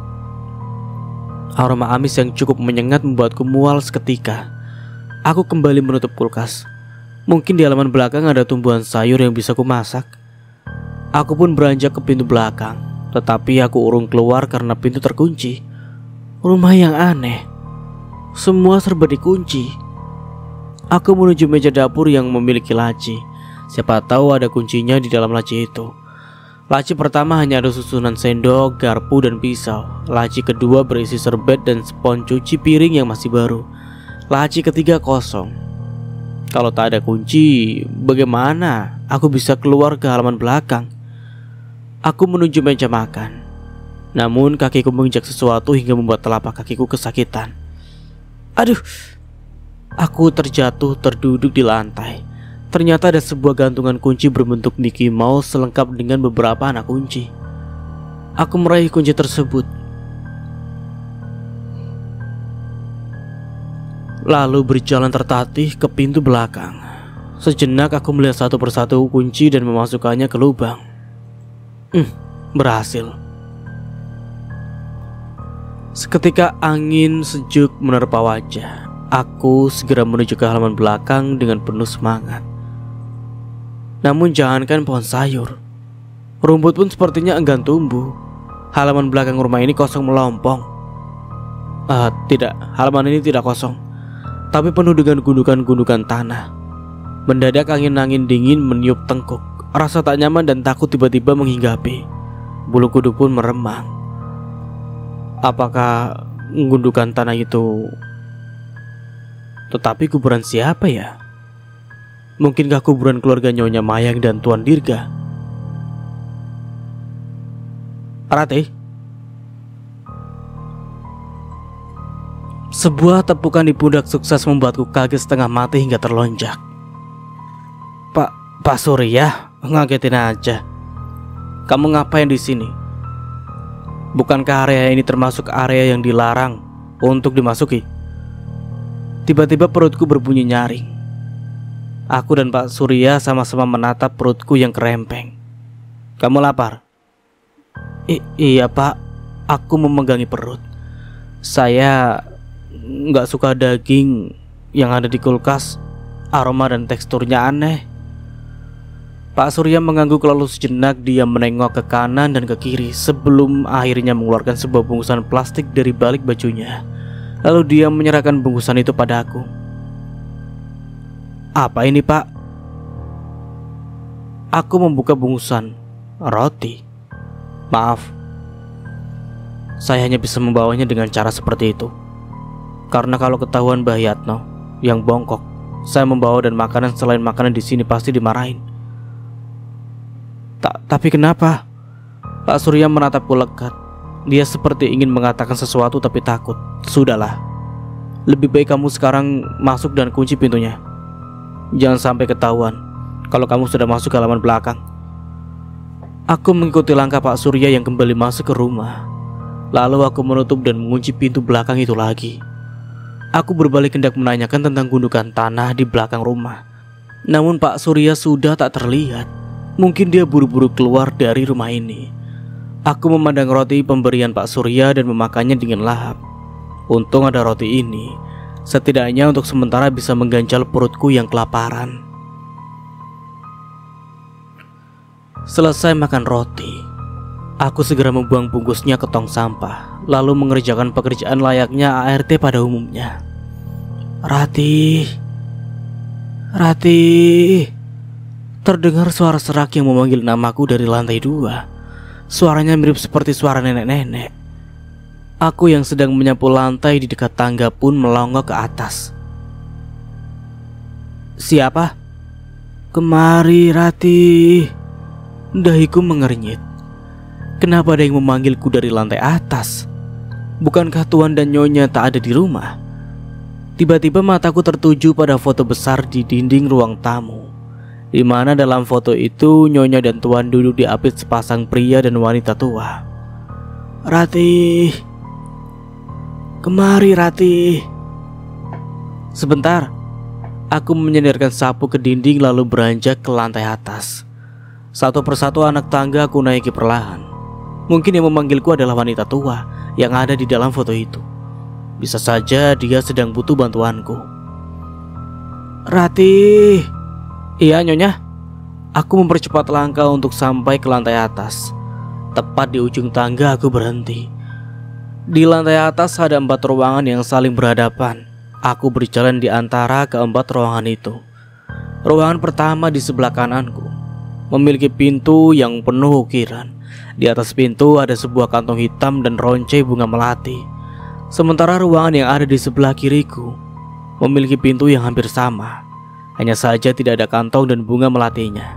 Aroma amis yang cukup menyengat membuatku mual seketika. Aku kembali menutup kulkas. Mungkin di halaman belakang ada tumbuhan sayur yang bisa ku masak. Aku pun beranjak ke pintu belakang, tetapi aku urung keluar karena pintu terkunci. Rumah yang aneh, semua serba dikunci. Aku menuju meja dapur yang memiliki laci. Siapa tahu ada kuncinya di dalam laci itu. Laci pertama hanya ada susunan sendok, garpu, dan pisau. Laci kedua berisi serbet dan spons cuci piring yang masih baru. Laci ketiga kosong. Kalau tak ada kunci, bagaimana aku bisa keluar ke halaman belakang? Aku menuju meja makan. Namun kakiku menginjak sesuatu hingga membuat telapak kakiku kesakitan. Aduh. Aku terjatuh terduduk di lantai. Ternyata ada sebuah gantungan kunci berbentuk Mickey Mouse selengkap dengan beberapa anak kunci. Aku meraih kunci tersebut, lalu berjalan tertatih ke pintu belakang. Sejenak aku melihat satu persatu kunci dan memasukkannya ke lubang. Hmm, berhasil. Seketika angin sejuk menerpa wajah. Aku segera menuju ke halaman belakang dengan penuh semangat. Namun jangankan pohon sayur, rumput pun sepertinya enggan tumbuh. Halaman belakang rumah ini kosong melompong. uh, Tidak, halaman ini tidak kosong, tapi penuh dengan gundukan-gundukan tanah. Mendadak angin-angin dingin meniup tengkuk. Rasa tak nyaman dan takut tiba-tiba menghinggapi. Bulu kuduk pun meremang. Apakah gundukan tanah itu? Tetapi kuburan siapa ya? Mungkinkah kuburan keluarga Nyonya Mayang dan Tuan Dirga? Rati. Sebuah tepukan di pundak sukses membuatku kaget setengah mati hingga terlonjak. Pak, Pak Surya, ngagetin aja. Kamu ngapain di sini? Bukankah area ini termasuk area yang dilarang untuk dimasuki? Tiba-tiba perutku berbunyi nyaring. Aku dan Pak Surya sama-sama menatap perutku yang kerempeng. Kamu lapar? I iya Pak, aku memegangi perut. Saya nggak suka daging yang ada di kulkas. Aroma dan teksturnya aneh. Pak Surya mengangguk lalu sejenak dia menengok ke kanan dan ke kiri sebelum akhirnya mengeluarkan sebuah bungkusan plastik dari balik bajunya. Lalu dia menyerahkan bungkusan itu padaku. Apa ini Pak? Aku membuka bungkusan. Roti. Maaf, saya hanya bisa membawanya dengan cara seperti itu. Karena kalau ketahuan Mbah Yatno yang bongkok, saya membawa dan makanan selain makanan di sini pasti dimarahin. Ta tapi kenapa? Pak Surya menatapku lekat. Dia seperti ingin mengatakan sesuatu tapi takut. Sudahlah, lebih baik kamu sekarang masuk dan kunci pintunya. Jangan sampai ketahuan kalau kamu sudah masuk ke halaman belakang. Aku mengikuti langkah Pak Surya yang kembali masuk ke rumah. Lalu aku menutup dan mengunci pintu belakang itu lagi. Aku berbalik hendak menanyakan tentang gundukan tanah di belakang rumah. Namun Pak Surya sudah tak terlihat. Mungkin dia buru-buru keluar dari rumah ini. Aku memandang roti pemberian Pak Surya dan memakannya dengan lahap. Untung ada roti ini. Setidaknya untuk sementara bisa mengganjal perutku yang kelaparan. Selesai makan roti, aku segera membuang bungkusnya ke tong sampah, lalu mengerjakan pekerjaan layaknya A R T pada umumnya. Rati, Rati, Terdengar suara serak yang memanggil namaku dari lantai dua. Suaranya mirip seperti suara nenek-nenek. Aku yang sedang menyapu lantai di dekat tangga pun melongo ke atas. Siapa? Kemari Rati. Dahiku mengernyit. Kenapa ada yang memanggilku dari lantai atas? Bukankah Tuan dan Nyonya tak ada di rumah? Tiba-tiba mataku tertuju pada foto besar di dinding ruang tamu, di mana dalam foto itu Nyonya dan Tuan duduk diapit sepasang pria dan wanita tua. Rati, kemari Rati. Sebentar, aku menyenderkan sapu ke dinding lalu beranjak ke lantai atas. Satu persatu anak tangga aku naiki perlahan. Mungkin yang memanggilku adalah wanita tua yang ada di dalam foto itu. Bisa saja dia sedang butuh bantuanku. Rati. Iya Nyonya. Aku mempercepat langkah untuk sampai ke lantai atas. Tepat di ujung tangga aku berhenti. Di lantai atas ada empat ruangan yang saling berhadapan. Aku berjalan di antara keempat ruangan itu. Ruangan pertama di sebelah kananku memiliki pintu yang penuh ukiran. Di atas pintu ada sebuah kantong hitam dan roncai bunga melati. Sementara ruangan yang ada di sebelah kiriku memiliki pintu yang hampir sama. Hanya saja tidak ada kantong dan bunga melatinya.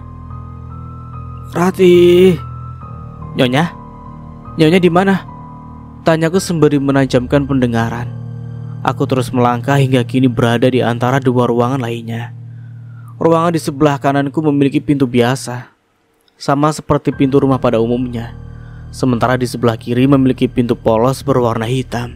Rati. Nyonya? Nyonya di mana? Tanyaku sembari menajamkan pendengaran. Aku terus melangkah hingga kini berada di antara dua ruangan lainnya. Ruangan di sebelah kananku memiliki pintu biasa, sama seperti pintu rumah pada umumnya. Sementara di sebelah kiri memiliki pintu polos berwarna hitam.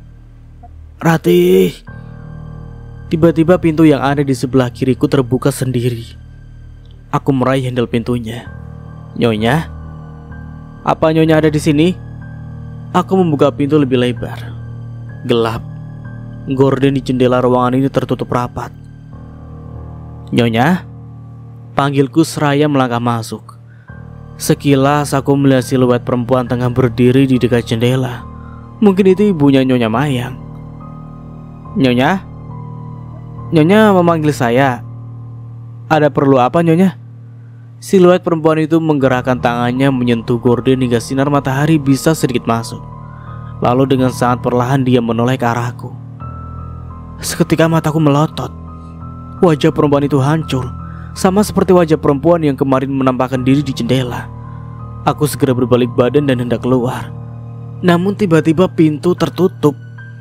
Rati. Tiba-tiba pintu yang ada di sebelah kiriku terbuka sendiri. Aku meraih handle pintunya. Nyonya? Apa Nyonya ada di sini? Aku membuka pintu lebih lebar. Gelap. Gorden di jendela ruangan ini tertutup rapat. Nyonya? Panggilku seraya melangkah masuk. Sekilas aku melihat siluet perempuan tengah berdiri di dekat jendela. Mungkin itu ibunya Nyonya Mayang. Nyonya? Nyonya memanggil saya. Ada perlu apa Nyonya? Siluet perempuan itu menggerakkan tangannya menyentuh gorden hingga sinar matahari bisa sedikit masuk. Lalu dengan sangat perlahan dia menoleh ke arahku. Seketika mataku melotot. Wajah perempuan itu hancur, sama seperti wajah perempuan yang kemarin menampakkan diri di jendela. Aku segera berbalik badan dan hendak keluar. Namun tiba-tiba pintu tertutup.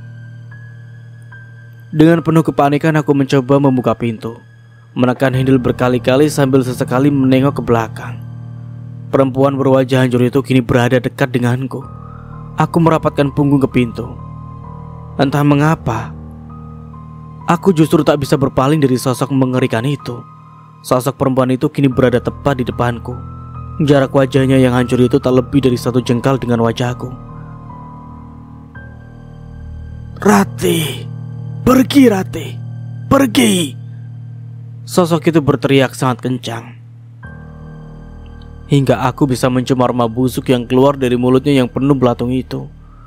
Dengan penuh kepanikan aku mencoba membuka pintu, menekan handle berkali-kali sambil sesekali menengok ke belakang. Perempuan berwajah hancur itu kini berada dekat denganku. Aku merapatkan punggung ke pintu. Entah mengapa, aku justru tak bisa berpaling dari sosok mengerikan itu. Sosok perempuan itu kini berada tepat di depanku. Jarak wajahnya yang hancur itu tak lebih dari satu jengkal dengan wajahku. Rati, pergi Rati, pergi. Sosok itu berteriak sangat kencang, hingga aku bisa mencium aroma busuk yang keluar dari mulutnya yang penuh belatung itu.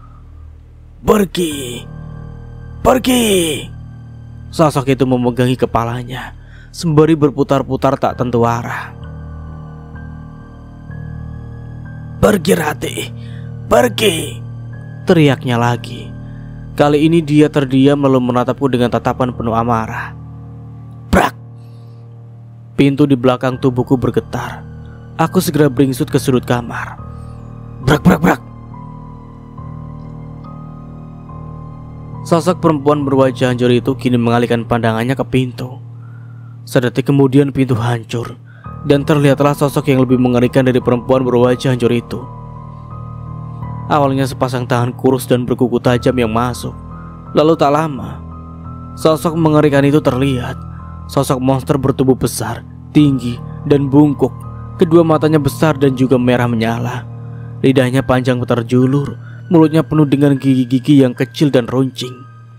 Pergi, pergi. Sosok itu memegangi kepalanya sembari berputar-putar tak tentu arah. Pergi Rati, pergi, teriaknya lagi. Kali ini dia terdiam lalu menatapku dengan tatapan penuh amarah. Brak. Pintu di belakang tubuhku bergetar. Aku segera beringsut ke sudut kamar. Brak brak brak. Sosok perempuan berwajah hancur itu kini mengalihkan pandangannya ke pintu. Sedetik kemudian pintu hancur, dan terlihatlah sosok yang lebih mengerikan dari perempuan berwajah hancur itu. Awalnya sepasang tangan kurus dan berkuku tajam yang masuk. Lalu tak lama, sosok mengerikan itu terlihat. Sosok monster bertubuh besar, tinggi, dan bungkuk. Kedua matanya besar dan juga merah menyala. Lidahnya panjang terjulur, mulutnya penuh dengan gigi-gigi yang kecil dan runcing.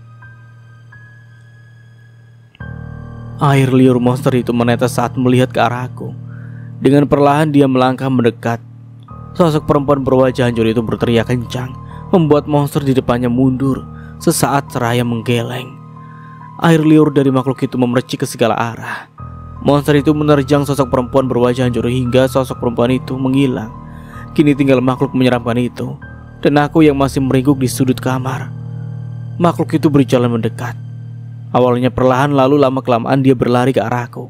Air liur monster itu menetes saat melihat ke arahku. Dengan perlahan dia melangkah mendekat. Sosok perempuan berwajah hancur itu berteriak kencang, membuat monster di depannya mundur. Sesaat seraya menggeleng. Air liur dari makhluk itu memercik ke segala arah. Monster itu menerjang sosok perempuan berwajah hancur hingga sosok perempuan itu menghilang. Kini tinggal makhluk menyeramkan itu, dan aku yang masih meringkuk di sudut kamar. Makhluk itu berjalan mendekat. Awalnya perlahan, lalu lama-kelamaan dia berlari ke arahku.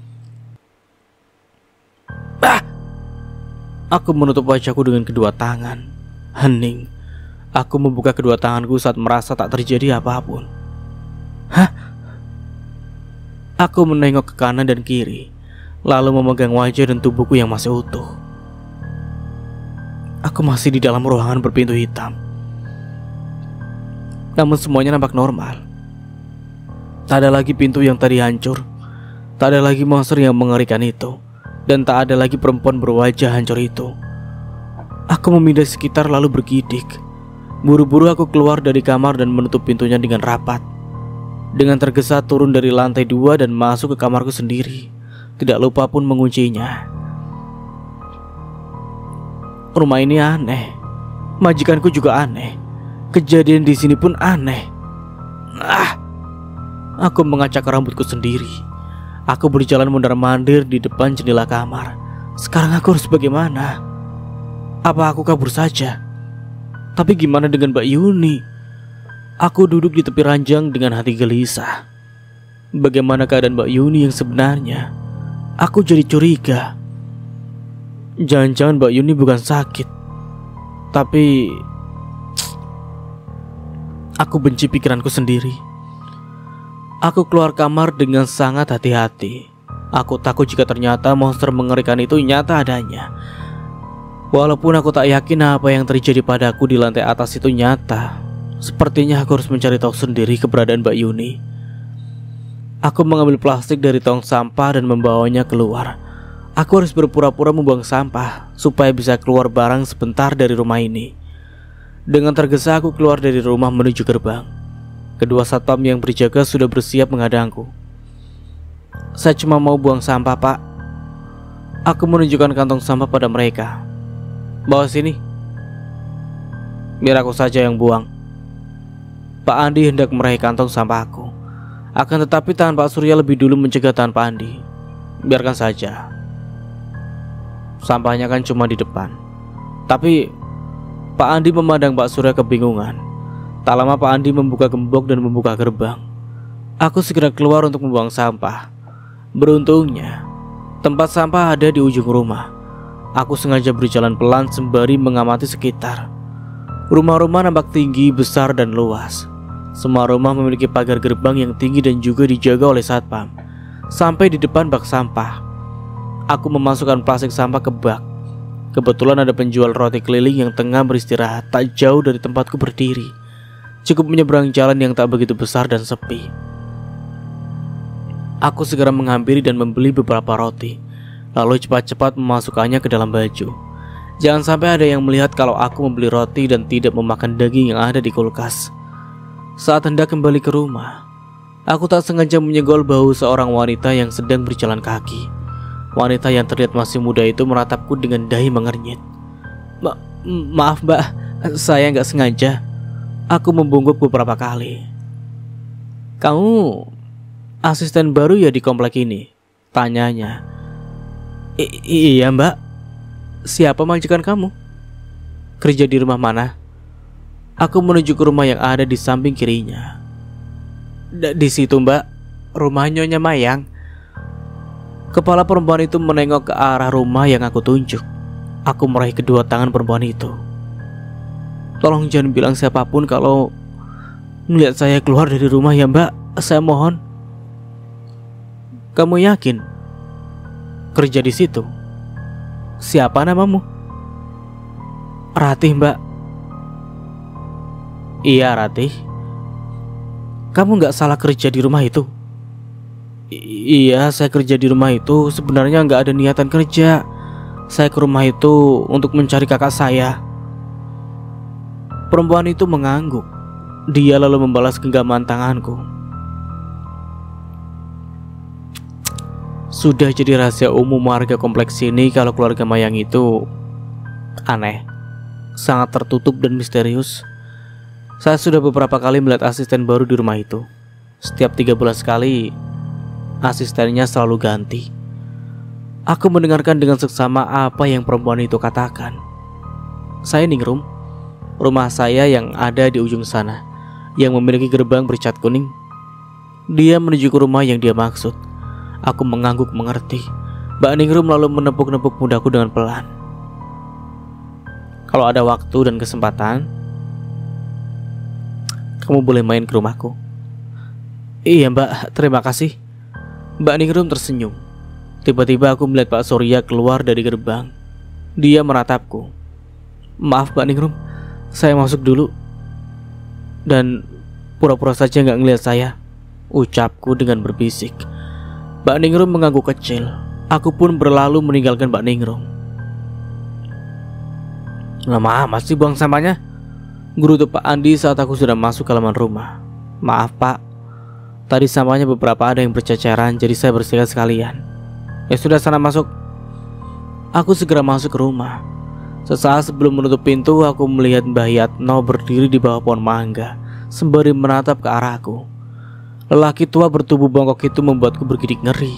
Ah! Aku menutup wajahku dengan kedua tangan. Hening. Aku membuka kedua tanganku saat merasa tak terjadi apapun. Hah? Aku menengok ke kanan dan kiri, lalu memegang wajah dan tubuhku yang masih utuh. Aku masih di dalam ruangan berpintu hitam. Namun semuanya nampak normal. Tak ada lagi pintu yang tadi hancur, tak ada lagi monster yang mengerikan itu, dan tak ada lagi perempuan berwajah hancur itu. Aku memindai sekitar lalu bergidik. Buru-buru aku keluar dari kamar dan menutup pintunya dengan rapat. Dengan tergesa turun dari lantai dua dan masuk ke kamarku sendiri. Tidak lupa pun menguncinya. Rumah ini aneh. Majikanku juga aneh. Kejadian di sini pun aneh. Ah! Aku mengacak rambutku sendiri. Aku berjalan mondar-mandir di depan jendela kamar. Sekarang aku harus bagaimana? Apa aku kabur saja? Tapi gimana dengan Mbak Yuni? Aku duduk di tepi ranjang dengan hati gelisah. Bagaimana keadaan Mbak Yuni yang sebenarnya? Aku jadi curiga. Jangan-jangan Mbak Yuni bukan sakit, tapi aku benci pikiranku sendiri. Aku keluar kamar dengan sangat hati-hati. Aku takut jika ternyata monster mengerikan itu nyata adanya. Walaupun aku tak yakin apa yang terjadi padaku di lantai atas itu nyata, sepertinya aku harus mencari tahu sendiri keberadaan Mbak Yuni. Aku mengambil plastik dari tong sampah dan membawanya keluar. Aku harus berpura-pura membuang sampah supaya bisa keluar barang sebentar dari rumah ini. Dengan tergesa aku keluar dari rumah menuju gerbang. Kedua satpam yang berjaga sudah bersiap menghadangku. Saya cuma mau buang sampah, Pak. Aku menunjukkan kantong sampah pada mereka. Bawa sini. Biar aku saja yang buang. Pak Andi hendak meraih kantong sampahku. Akan tetapi tangan Pak Surya lebih dulu mencegah tangan Pak Andi. Biarkan saja. Sampahnya kan cuma di depan. Tapi Pak Andi memandang Pak Surya kebingungan. Tak lama Pak Andi membuka gembok dan membuka gerbang. Aku segera keluar untuk membuang sampah. Beruntungnya tempat sampah ada di ujung rumah. Aku sengaja berjalan pelan sembari mengamati sekitar. Rumah-rumah nampak tinggi, besar, dan luas. Semua rumah memiliki pagar gerbang yang tinggi dan juga dijaga oleh satpam. Sampai di depan bak sampah, aku memasukkan plastik sampah ke bak. Kebetulan ada penjual roti keliling yang tengah beristirahat tak jauh dari tempatku berdiri. Cukup menyeberang jalan yang tak begitu besar dan sepi. Aku segera menghampiri dan membeli beberapa roti, lalu cepat-cepat memasukkannya ke dalam baju. Jangan sampai ada yang melihat kalau aku membeli roti dan tidak memakan daging yang ada di kulkas. Saat hendak kembali ke rumah, aku tak sengaja menyegol bau seorang wanita yang sedang berjalan kaki. Wanita yang terlihat masih muda itu meratapku dengan dahi mengernyit. Ma Maaf mbak, saya nggak sengaja. Aku membungkuk beberapa kali. Kamu asisten baru ya di komplek ini? Tanyanya. I iya mbak. Siapa majikan kamu? Kerja di rumah mana? Aku menuju ke rumah yang ada di samping kirinya. D di situ mbak, rumah Nyonya Mayang. Kepala perempuan itu menengok ke arah rumah yang aku tunjuk. Aku meraih kedua tangan perempuan itu. Tolong jangan bilang siapapun kalau melihat saya keluar dari rumah ya mbak. Saya mohon. Kamu yakin kerja di situ? Siapa namamu? Ratih mbak. Iya Ratih. Kamu gak salah kerja di rumah itu? I iya saya kerja di rumah itu. Sebenarnya gak ada niatan kerja. Saya ke rumah itu untuk mencari kakak saya. Perempuan itu mengangguk. Dia lalu membalas genggaman tanganku. Sudah jadi rahasia umum warga kompleks ini kalau keluarga Mayang itu aneh, sangat tertutup dan misterius. Saya sudah beberapa kali melihat asisten baru di rumah itu. Setiap tiga bulan sekali asistennya selalu ganti. Aku mendengarkan dengan seksama apa yang perempuan itu katakan. Saya Ningrum, rumah saya yang ada di ujung sana, yang memiliki gerbang bercat kuning. Dia menuju ke rumah yang dia maksud. Aku mengangguk mengerti. Mbak Ningrum lalu menepuk-nepuk pundaku dengan pelan. Kalau ada waktu dan kesempatan, kamu boleh main ke rumahku. Iya mbak, terima kasih. Mbak Ningrum tersenyum. Tiba-tiba aku melihat Pak Surya keluar dari gerbang. Dia menatapku. Maaf Mbak Ningrum, saya masuk dulu. Dan pura-pura saja gak ngeliat saya, ucapku dengan berbisik. Mbak Ningrum mengangguk kecil. Aku pun berlalu meninggalkan Mbak Ningrum. Lama amat sih buang sampahnya, gerutu Pak Andi saat aku sudah masuk ke halaman rumah. Maaf Pak, tadi sampahnya beberapa ada yang berceceran, jadi saya bersihkan sekalian. Ya sudah, sana masuk. Aku segera masuk ke rumah. Sesaat sebelum menutup pintu, aku melihat Mbah Yatno berdiri di bawah pohon mangga sembari menatap ke arahku. Lelaki tua bertubuh bongkok itu membuatku bergidik ngeri.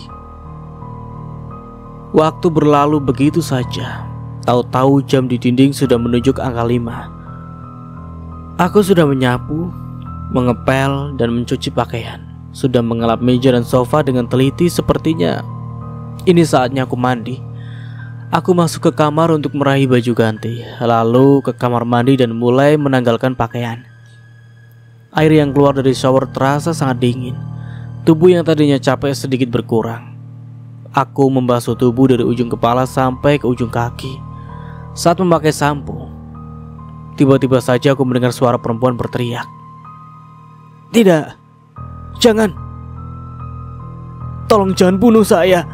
Waktu berlalu begitu saja. Tahu-tahu jam di dinding sudah menunjuk angka lima. Aku sudah menyapu, mengepel, dan mencuci pakaian. Sudah mengelap meja dan sofa dengan teliti. Sepertinya ini saatnya aku mandi. Aku masuk ke kamar untuk meraih baju ganti, lalu ke kamar mandi dan mulai menanggalkan pakaian. Air yang keluar dari shower terasa sangat dingin. Tubuh yang tadinya capek sedikit berkurang. Aku membasuh tubuh dari ujung kepala sampai ke ujung kaki. Saat memakai sampo, tiba-tiba saja aku mendengar suara perempuan berteriak. Tidak, jangan. Tolong jangan bunuh saya.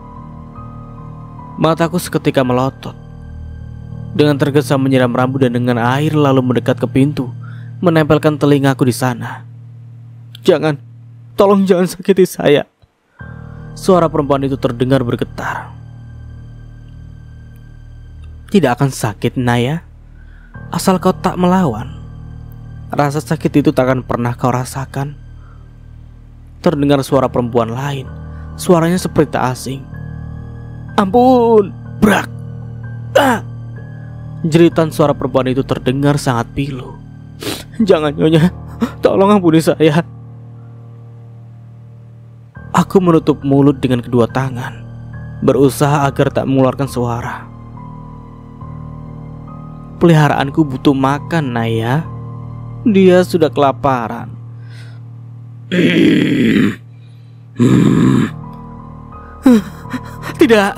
Mataku seketika melotot. Dengan tergesa menyiram rambut dan dengan air lalu mendekat ke pintu, menempelkan telingaku di sana. Jangan, tolong jangan sakiti saya. Suara perempuan itu terdengar bergetar. Tidak akan sakit Naya, asal kau tak melawan. Rasa sakit itu tak akan pernah kau rasakan. Terdengar suara perempuan lain. Suaranya seperti tak asing. Ampun, brak. Ah. Jeritan suara perempuan itu terdengar sangat pilu. Jangan nyonya, tolong ampuni saya. Aku menutup mulut dengan kedua tangan, berusaha agar tak mengeluarkan suara. Peliharaanku butuh makan, Naya. Dia sudah kelaparan. Tidak.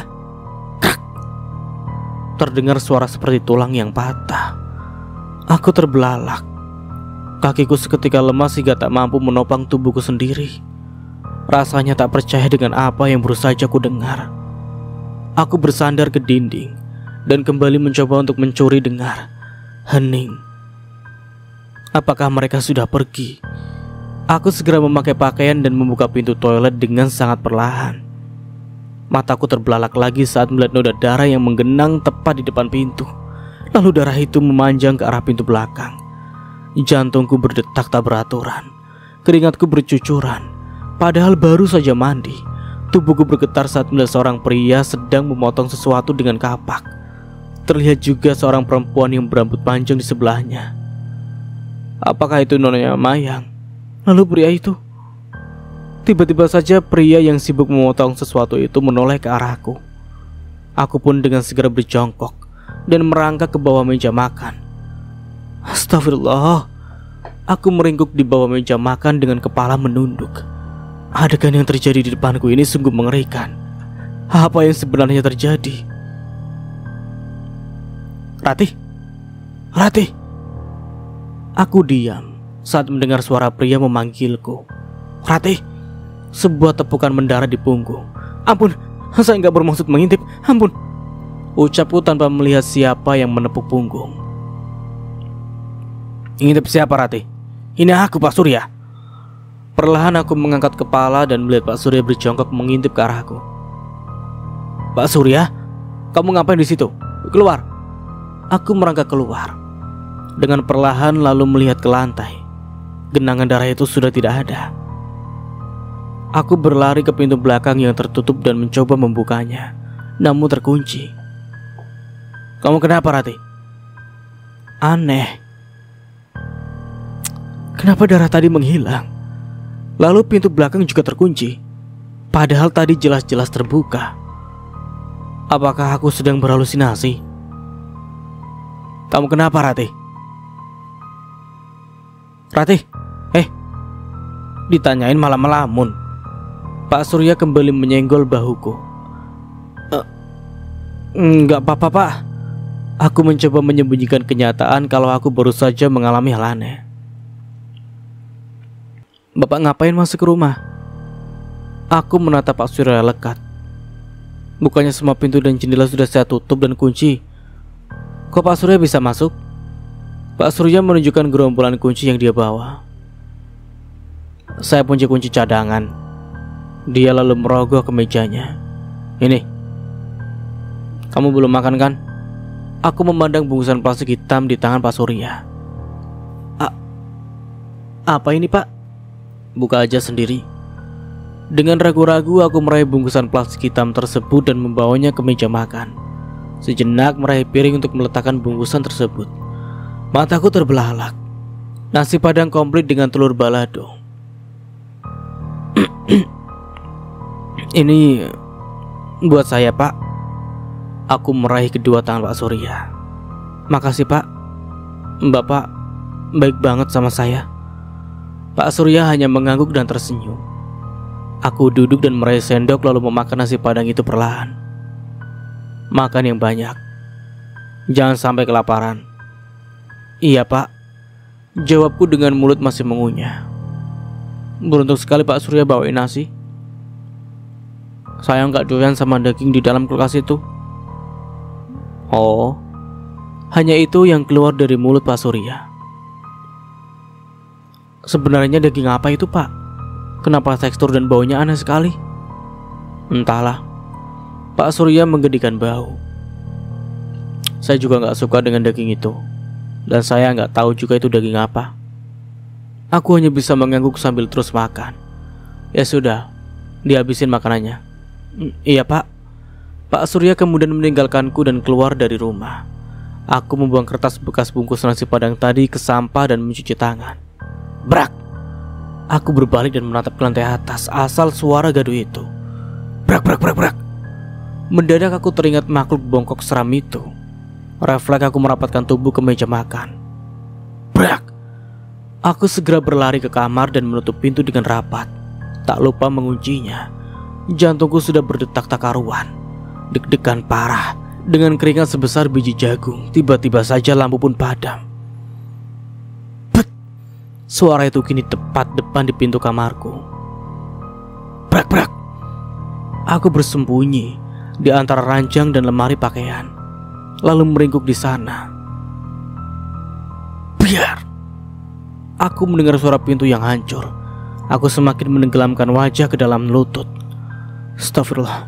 Terdengar suara seperti tulang yang patah. Aku terbelalak. Kakiku seketika lemas hingga tak mampu menopang tubuhku sendiri. Rasanya tak percaya dengan apa yang baru saja ku dengar. Aku bersandar ke dinding dan kembali mencoba untuk mencuri dengar. Hening. Apakah mereka sudah pergi? Aku segera memakai pakaian dan membuka pintu toilet dengan sangat perlahan. Mataku terbelalak lagi saat melihat noda darah yang menggenang tepat di depan pintu. Lalu darah itu memanjang ke arah pintu belakang. Jantungku berdetak tak beraturan. Keringatku bercucuran. Padahal baru saja mandi. Tubuhku bergetar saat melihat seorang pria sedang memotong sesuatu dengan kapak. Terlihat juga seorang perempuan yang berambut panjang di sebelahnya. Apakah itu Nona Mayang? Lalu pria itu? Tiba-tiba saja pria yang sibuk memotong sesuatu itu menoleh ke arahku. Aku pun dengan segera berjongkok dan merangkak ke bawah meja makan. Astagfirullah. Aku meringkuk di bawah meja makan dengan kepala menunduk. Adegan yang terjadi di depanku ini sungguh mengerikan. Apa yang sebenarnya terjadi? Ratih? Ratih? Aku diam saat mendengar suara pria memanggilku. Ratih? Sebuah tepukan mendarat di punggung. Ampun, saya nggak bermaksud mengintip. Ampun, ucapku tanpa melihat siapa yang menepuk punggung. Ngintip siapa, Ratih? Ini aku, Pak Surya. Perlahan aku mengangkat kepala dan melihat Pak Surya berjongkok mengintip ke arahku. Pak Surya, kamu ngapain di situ? Keluar. Aku merangkak keluar. Dengan perlahan lalu melihat ke lantai. Genangan darah itu sudah tidak ada. Aku berlari ke pintu belakang yang tertutup dan mencoba membukanya, namun terkunci. "Kamu kenapa, Rati?" Aneh. Kenapa darah tadi menghilang? Lalu pintu belakang juga terkunci, padahal tadi jelas-jelas terbuka. Apakah aku sedang berhalusinasi? "Kamu kenapa, Rati?" "Rati, eh," ditanyain malah melamun. Pak Surya kembali menyenggol bahuku. E, Enggak apa-apa, Pak. Aku mencoba menyembunyikan kenyataan kalau aku baru saja mengalami hal aneh. "Bapak ngapain masuk ke rumah?" Aku menatap Pak Surya lekat. "Bukannya semua pintu dan jendela sudah saya tutup dan kunci? Kok Pak Surya bisa masuk?" Pak Surya menunjukkan gerombolan kunci yang dia bawa. "Saya punya kunci cadangan." Dia lalu merogoh ke mejanya. "Ini, kamu belum makan kan?" Aku memandang bungkusan plastik hitam di tangan Pak Surya. A Apa ini, Pak?" "Buka aja sendiri." Dengan ragu-ragu aku meraih bungkusan plastik hitam tersebut dan membawanya ke meja makan. Sejenak meraih piring untuk meletakkan bungkusan tersebut. Mataku terbelalak. Nasi padang komplit dengan telur balado. "Ini buat saya, Pak." Aku meraih kedua tangan Pak Surya. "Makasih, Pak. Bapak baik banget sama saya." Pak Surya hanya mengangguk dan tersenyum. Aku duduk dan meraih sendok lalu memakan nasi padang itu perlahan. "Makan yang banyak, jangan sampai kelaparan." "Iya, Pak," jawabku dengan mulut masih mengunyah. "Beruntung sekali Pak Surya bawain nasi. Saya nggak doyan sama daging di dalam kulkas itu." "Oh," hanya itu yang keluar dari mulut Pak Surya. "Sebenarnya daging apa itu, Pak? Kenapa tekstur dan baunya aneh sekali?" "Entahlah." Pak Surya menggedikan bahu. "Saya juga nggak suka dengan daging itu, dan saya nggak tahu juga itu daging apa." Aku hanya bisa mengangguk sambil terus makan. "Ya sudah, dihabisin makanannya." "Iya, Pak." Pak Surya kemudian meninggalkanku dan keluar dari rumah. Aku membuang kertas bekas bungkus nasi padang tadi ke sampah dan mencuci tangan. Brak! Aku berbalik dan menatap ke lantai atas asal suara gaduh itu. Brak brak brak brak. Mendadak aku teringat makhluk bongkok seram itu. Refleks aku merapatkan tubuh ke meja makan. Brak! Aku segera berlari ke kamar dan menutup pintu dengan rapat. Tak lupa menguncinya. Jantungku sudah berdetak tak karuan. Deg-degan parah. Dengan keringat sebesar biji jagung, tiba-tiba saja lampu pun padam. Bet! Suara itu kini tepat depan di pintu kamarku. Brak brak! Aku bersembunyi di antara ranjang dan lemari pakaian, lalu meringkuk di sana. Biar! Aku mendengar suara pintu yang hancur. Aku semakin menenggelamkan wajah ke dalam lutut. Astagfirullah.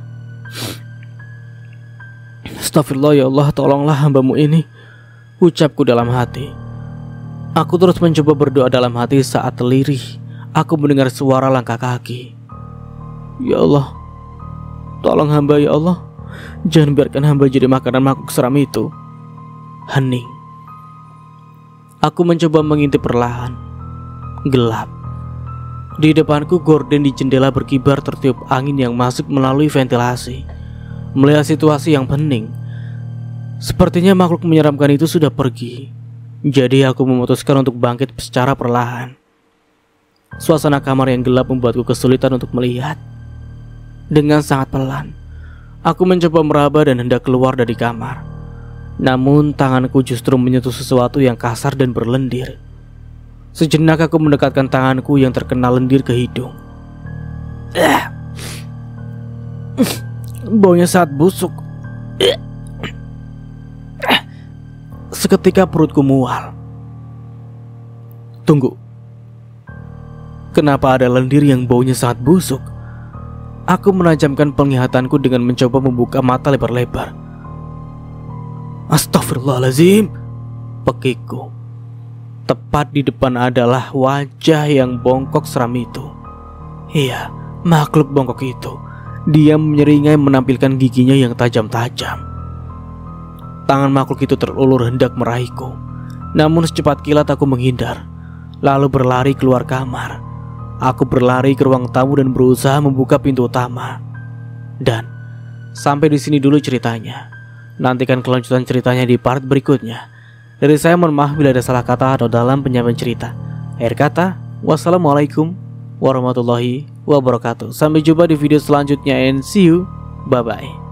Astagfirullah ya Allah, tolonglah hambamu ini, ucapku dalam hati. Aku terus mencoba berdoa dalam hati saat terlirih aku mendengar suara langkah kaki. Ya Allah, tolong hamba ya Allah, jangan biarkan hamba jadi makanan makhluk seram itu. Hening. Aku mencoba mengintip perlahan. Gelap. Di depanku gorden di jendela berkibar tertiup angin yang masuk melalui ventilasi. Melihat situasi yang hening, sepertinya makhluk menyeramkan itu sudah pergi. Jadi aku memutuskan untuk bangkit secara perlahan. Suasana kamar yang gelap membuatku kesulitan untuk melihat. Dengan sangat pelan, aku mencoba meraba dan hendak keluar dari kamar. Namun tanganku justru menyentuh sesuatu yang kasar dan berlendir. Sejenak aku mendekatkan tanganku yang terkena lendir ke hidung. Ah. Baunya sangat busuk. Seketika perutku mual. Tunggu. Kenapa ada lendir yang baunya sangat busuk? Aku menajamkan penglihatanku dengan mencoba membuka mata lebar-lebar. Astagfirullahaladzim, pekikku. Tepat di depan adalah wajah yang bongkok seram itu. Iya, Makhluk bongkok itu dia menyeringai menampilkan giginya yang tajam-tajam. Tangan makhluk itu terulur hendak meraihku. Namun secepat kilat aku menghindar, lalu berlari keluar kamar. Aku berlari ke ruang tamu dan berusaha membuka pintu utama. Dan sampai di sini dulu ceritanya. Nantikan kelanjutan ceritanya di part berikutnya. Dari saya mohon maaf bila ada salah kata atau dalam penyampaian cerita. Akhir kata, wassalamualaikum warahmatullahi wabarakatuh. Sampai jumpa di video selanjutnya and see you. Bye bye.